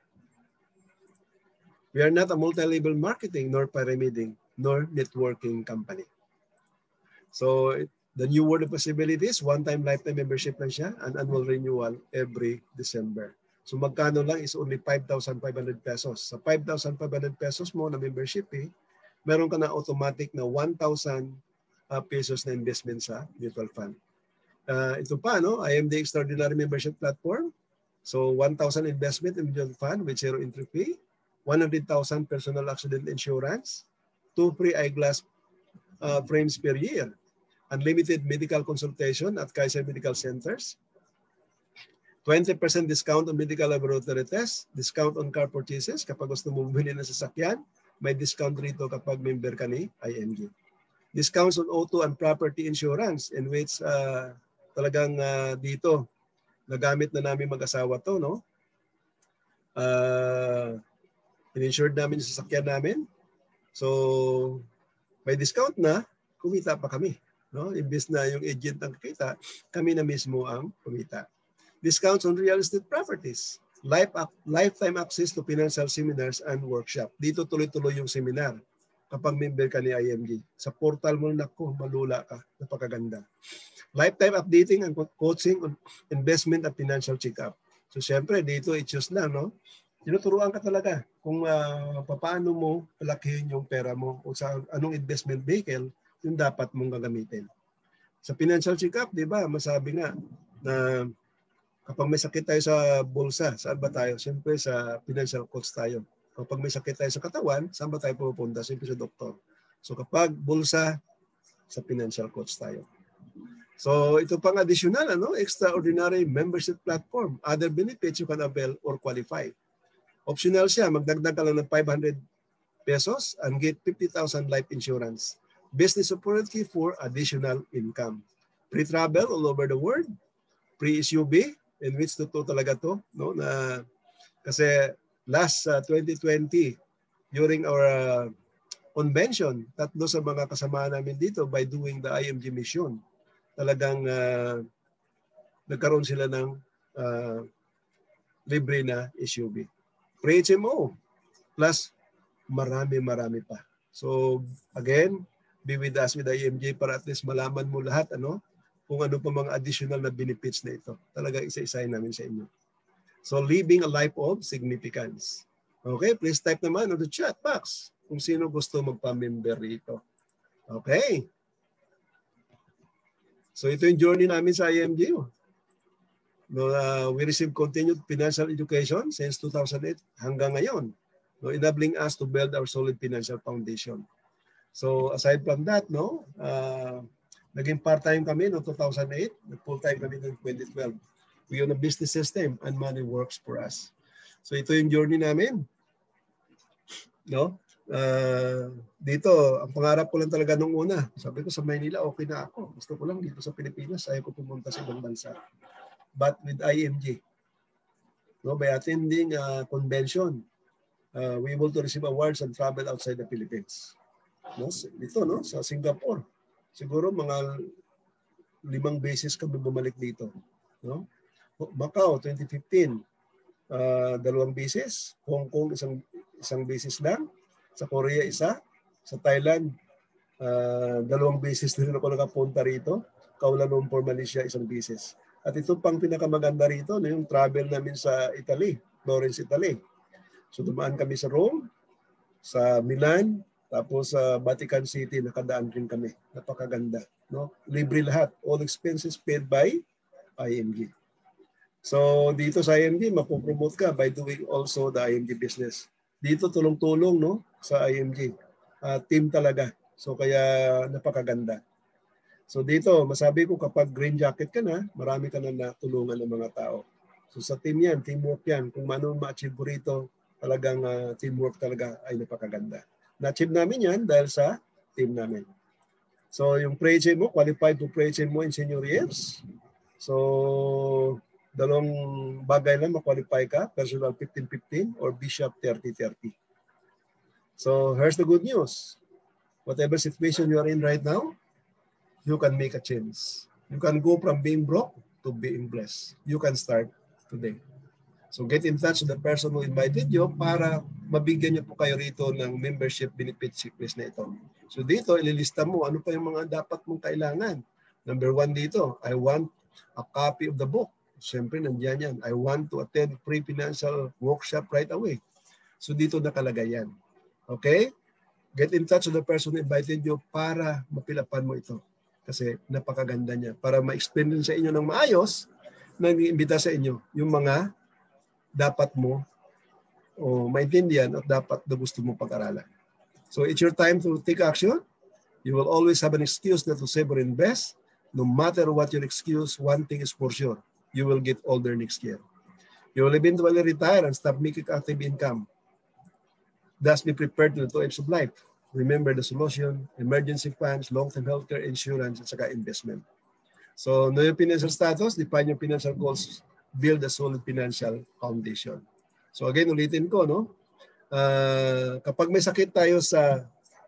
A: We are not a multi-level marketing nor pyramiding nor networking company. So the new world of possibilities, one-time lifetime membership lang siya, an annual renewal every December. So magkano lang is only five thousand five hundred pesos. Sa five thousand five hundred pesos mo na membership, eh, meron ka na automatic na one thousand uh, pesos na investment sa mutual fund. Uh, ito pa, no? I M D Extraordinary Membership Platform. So one thousand investment in mutual fund with zero entry fee, one hundred thousand personal accident insurance, two free eyeglass uh, frames per year, unlimited medical consultation at Kaiser Medical Centers, twenty percent discount on medical laboratory tests, discount on car purchases kapag gusto mo bumili ng sasakyan, may discount rito kapag member ka ni I M G. Discounts on auto and property insurance in which uh, talagang uh, dito nagamit na namin mag-asawa to, no? Uh, in-insured namin yung sasakyan namin. So, may discount na, kumita pa kami. No? Imbes na yung agent ang kita, kami na mismo ang kumita. Discounts on real estate properties. Life, lifetime access to financial seminars and workshop. Dito tuloy-tuloy yung seminar kapag member ka ni I M G. Sa portal mo, naku, malula ka. Napakaganda. Lifetime updating and coaching on investment at financial check-up. So, syempre, dito i-choose lang, no? Tinuturuan ka talaga kung uh, paano mo palakihin yung pera mo o sa anong investment vehicle yung dapat mong gagamitin. Sa financial check-up, di ba, masabi nga na kapag may sakit tayo sa bulsa, saan ba tayo? Siyempre sa financial coach tayo. Kapag may sakit tayo sa katawan, saan ba tayo pupunta? Siyempre sa doktor. So kapag bulsa, sa financial coach tayo. So ito pang additional, ano, extraordinary membership platform. Other benefits you can avail or qualify. Optional siya, magdagdag ka lang ng five hundred pesos and get fifty thousand life insurance. Business opportunity for additional income. Free travel all over the world. Free S U V, in which to, to talaga to, no? Na, kasi last uh, twenty twenty, during our uh, convention, tatlo sa mga kasama namin dito by doing the I M G mission, talagang uh, nagkaroon sila ng uh, libre na S U V. Free H M O, plus marami-marami pa. So again, be with us with I M G para at least malaman mo lahat, ano, kung ano pa mga additional na benefits na ito. Talaga isa-isahin namin sa inyo. So living a life of significance. Okay, please type naman on the chat box kung sino gusto magpa-member rito. Okay. So ito yung journey namin sa I M G. No, uh, we received continued financial education since two thousand eight hanggang ngayon, no, enabling us to build our solid financial foundation. So aside from that, no, uh, naging part-time kami no two thousand eight, full-time kami noong twenty twelve. We own a business system and money works for us. So ito yung journey namin. No? Uh, dito, ang pangarap ko lang talaga nung una, sabi ko sa Maynila, okay na ako. Gusto ko lang dito sa Pilipinas, ayaw ko pumunta sa ibang bansa. But with I M G, no, by attending a convention, uh, we able to receive awards and travel outside the Philippines. No? Dito, no? Sa Singapore, siguro mga limang beses kami bumalik dito. No? Macau, twenty fifteen, uh, dalawang beses. Hong Kong, isang, isang beses lang. Sa Korea, isa. Sa Thailand, uh, dalawang beses na rin ako nakapunta rito. Kuala Lumpur, Malaysia, isang beses. At ito pang pinakamaganda rito, no, yung travel namin sa Italy, Florence, Italy. So dumaan kami sa Rome, sa Milan, tapos sa uh, Vatican City, nakadaan rin kami. Napakaganda. No? Libre lahat. All expenses paid by I M G. So dito sa I M G, mapopromote ka by doing also the I M G business. Dito tulong-tulong, no, sa I M G. Uh, team talaga. So kaya napakaganda. So dito, masabi ko kapag green jacket ka na, marami ka na natulungan ng mga tao. So sa team yan, teamwork yan. Kung ano ma-achieve mo rito, talagang uh, teamwork talaga ay napakaganda. Na-achieve namin yan dahil sa team namin. So yung pre-H M mo, qualified to pre-H M mo in senior years. So dalawang bagay lang ma-qualify ka, personal fifteen fifteen or bishop thirty thirty. So here's the good news. Whatever situation you are in right now, you can make a change. You can go from being broke to being blessed. You can start today. So get in touch with the person who invited you para mabigyan niyo po kayo rito ng membership benefit checklist na ito. So dito, ililista mo ano pa yung mga dapat mong kailangan. Number one dito, I want a copy of the book. Siyempre, nandiyan yan. I want to attend free financial workshop right away. So dito nakalagay yan. Okay? Get in touch with the person who invited you para mapilapan mo ito. Kasi napakaganda niya. Para ma-explain din sa inyo ng maayos, nag-iimbita sa inyo yung mga dapat mo o maintindihan at dapat na gusto mo pag-aralan. So it's your time to take action. You will always have an excuse not to save or invest. No matter what your excuse, one thing is for sure. You will get older next year. You will eventually retire and stop making active income. Thus be prepared to the two ends of life. Remember the solution, emergency funds, long-term healthcare insurance, at saka investment. So, know your financial status, define your financial goals, build a solid financial foundation. So again, ulitin ko, no? Uh, kapag may sakit tayo sa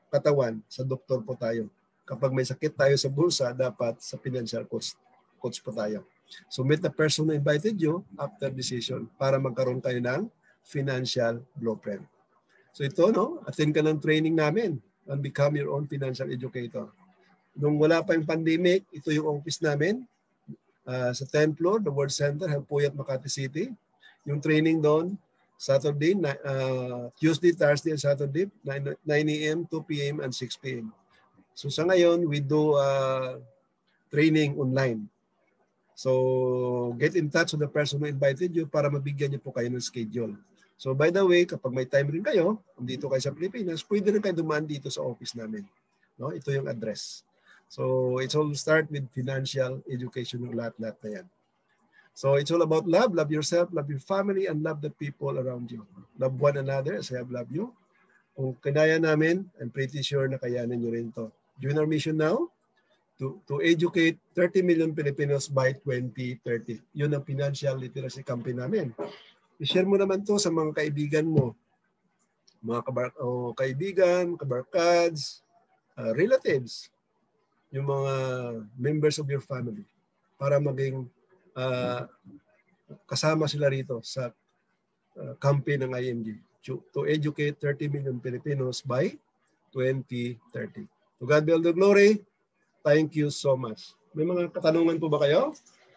A: katawan, sa doktor po tayo. Kapag may sakit tayo sa bulsa, dapat sa financial coach, coach po tayo. So meet the person who invited you after decision para magkaroon kayo ng financial blueprint. So ito, no, attend ka ng training namin and become your own financial educator. Nung wala pa yung pandemic, ito yung office namin uh, sa tenth floor, the World Center, Puyat, Makati City. Yung training doon, Saturday, uh, Tuesday, Thursday, and Saturday, nine a m, two p m, and six p m So sa ngayon, we do uh, training online. So get in touch with the person who invited you para mabigyan niyo po kayo ng schedule. So by the way, kapag may time rin kayo, dito kayo sa Pilipinas, pwede rin kayo dumaan dito sa office namin. No? Ito yung address. So it's all start with financial education ng lahat-lahat na yan. So it's all about love. Love yourself, love your family, and love the people around you. Love one another as I have loved you. Kung kinaya namin, I'm pretty sure na kayanin nyo rin to. Join our mission now to, to educate thirty million Filipinos by twenty thirty. Yun ang financial literacy campaign namin. I-share mo naman to sa mga kaibigan mo. Mga kabar oh, kaibigan, kabarkads, uh, relatives, yung mga members of your family para maging Uh, kasama sila rito sa uh, campaign ng I M G to, to educate thirty million Filipinos by twenty thirty. To God be all the glory. Thank you so much. May mga katanungan po ba kayo?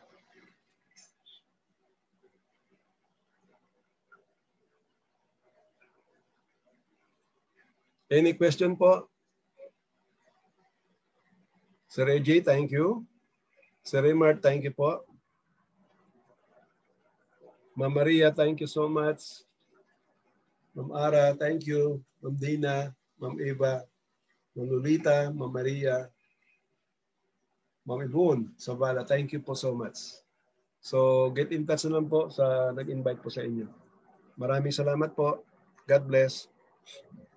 A: Any question po? Sir A J, thank you. Sir Raymart, thank you po. Ma'am Maria, thank you so much. Ma'am Ara, thank you. Ma'am Dina, Ma'am Eva, Ma'am Lolita, Ma'am Maria, Ma'am Ibun, Sabala, thank you po so much. So get in touch na lang po sa nag-invite po sa inyo. Maraming salamat po. God bless.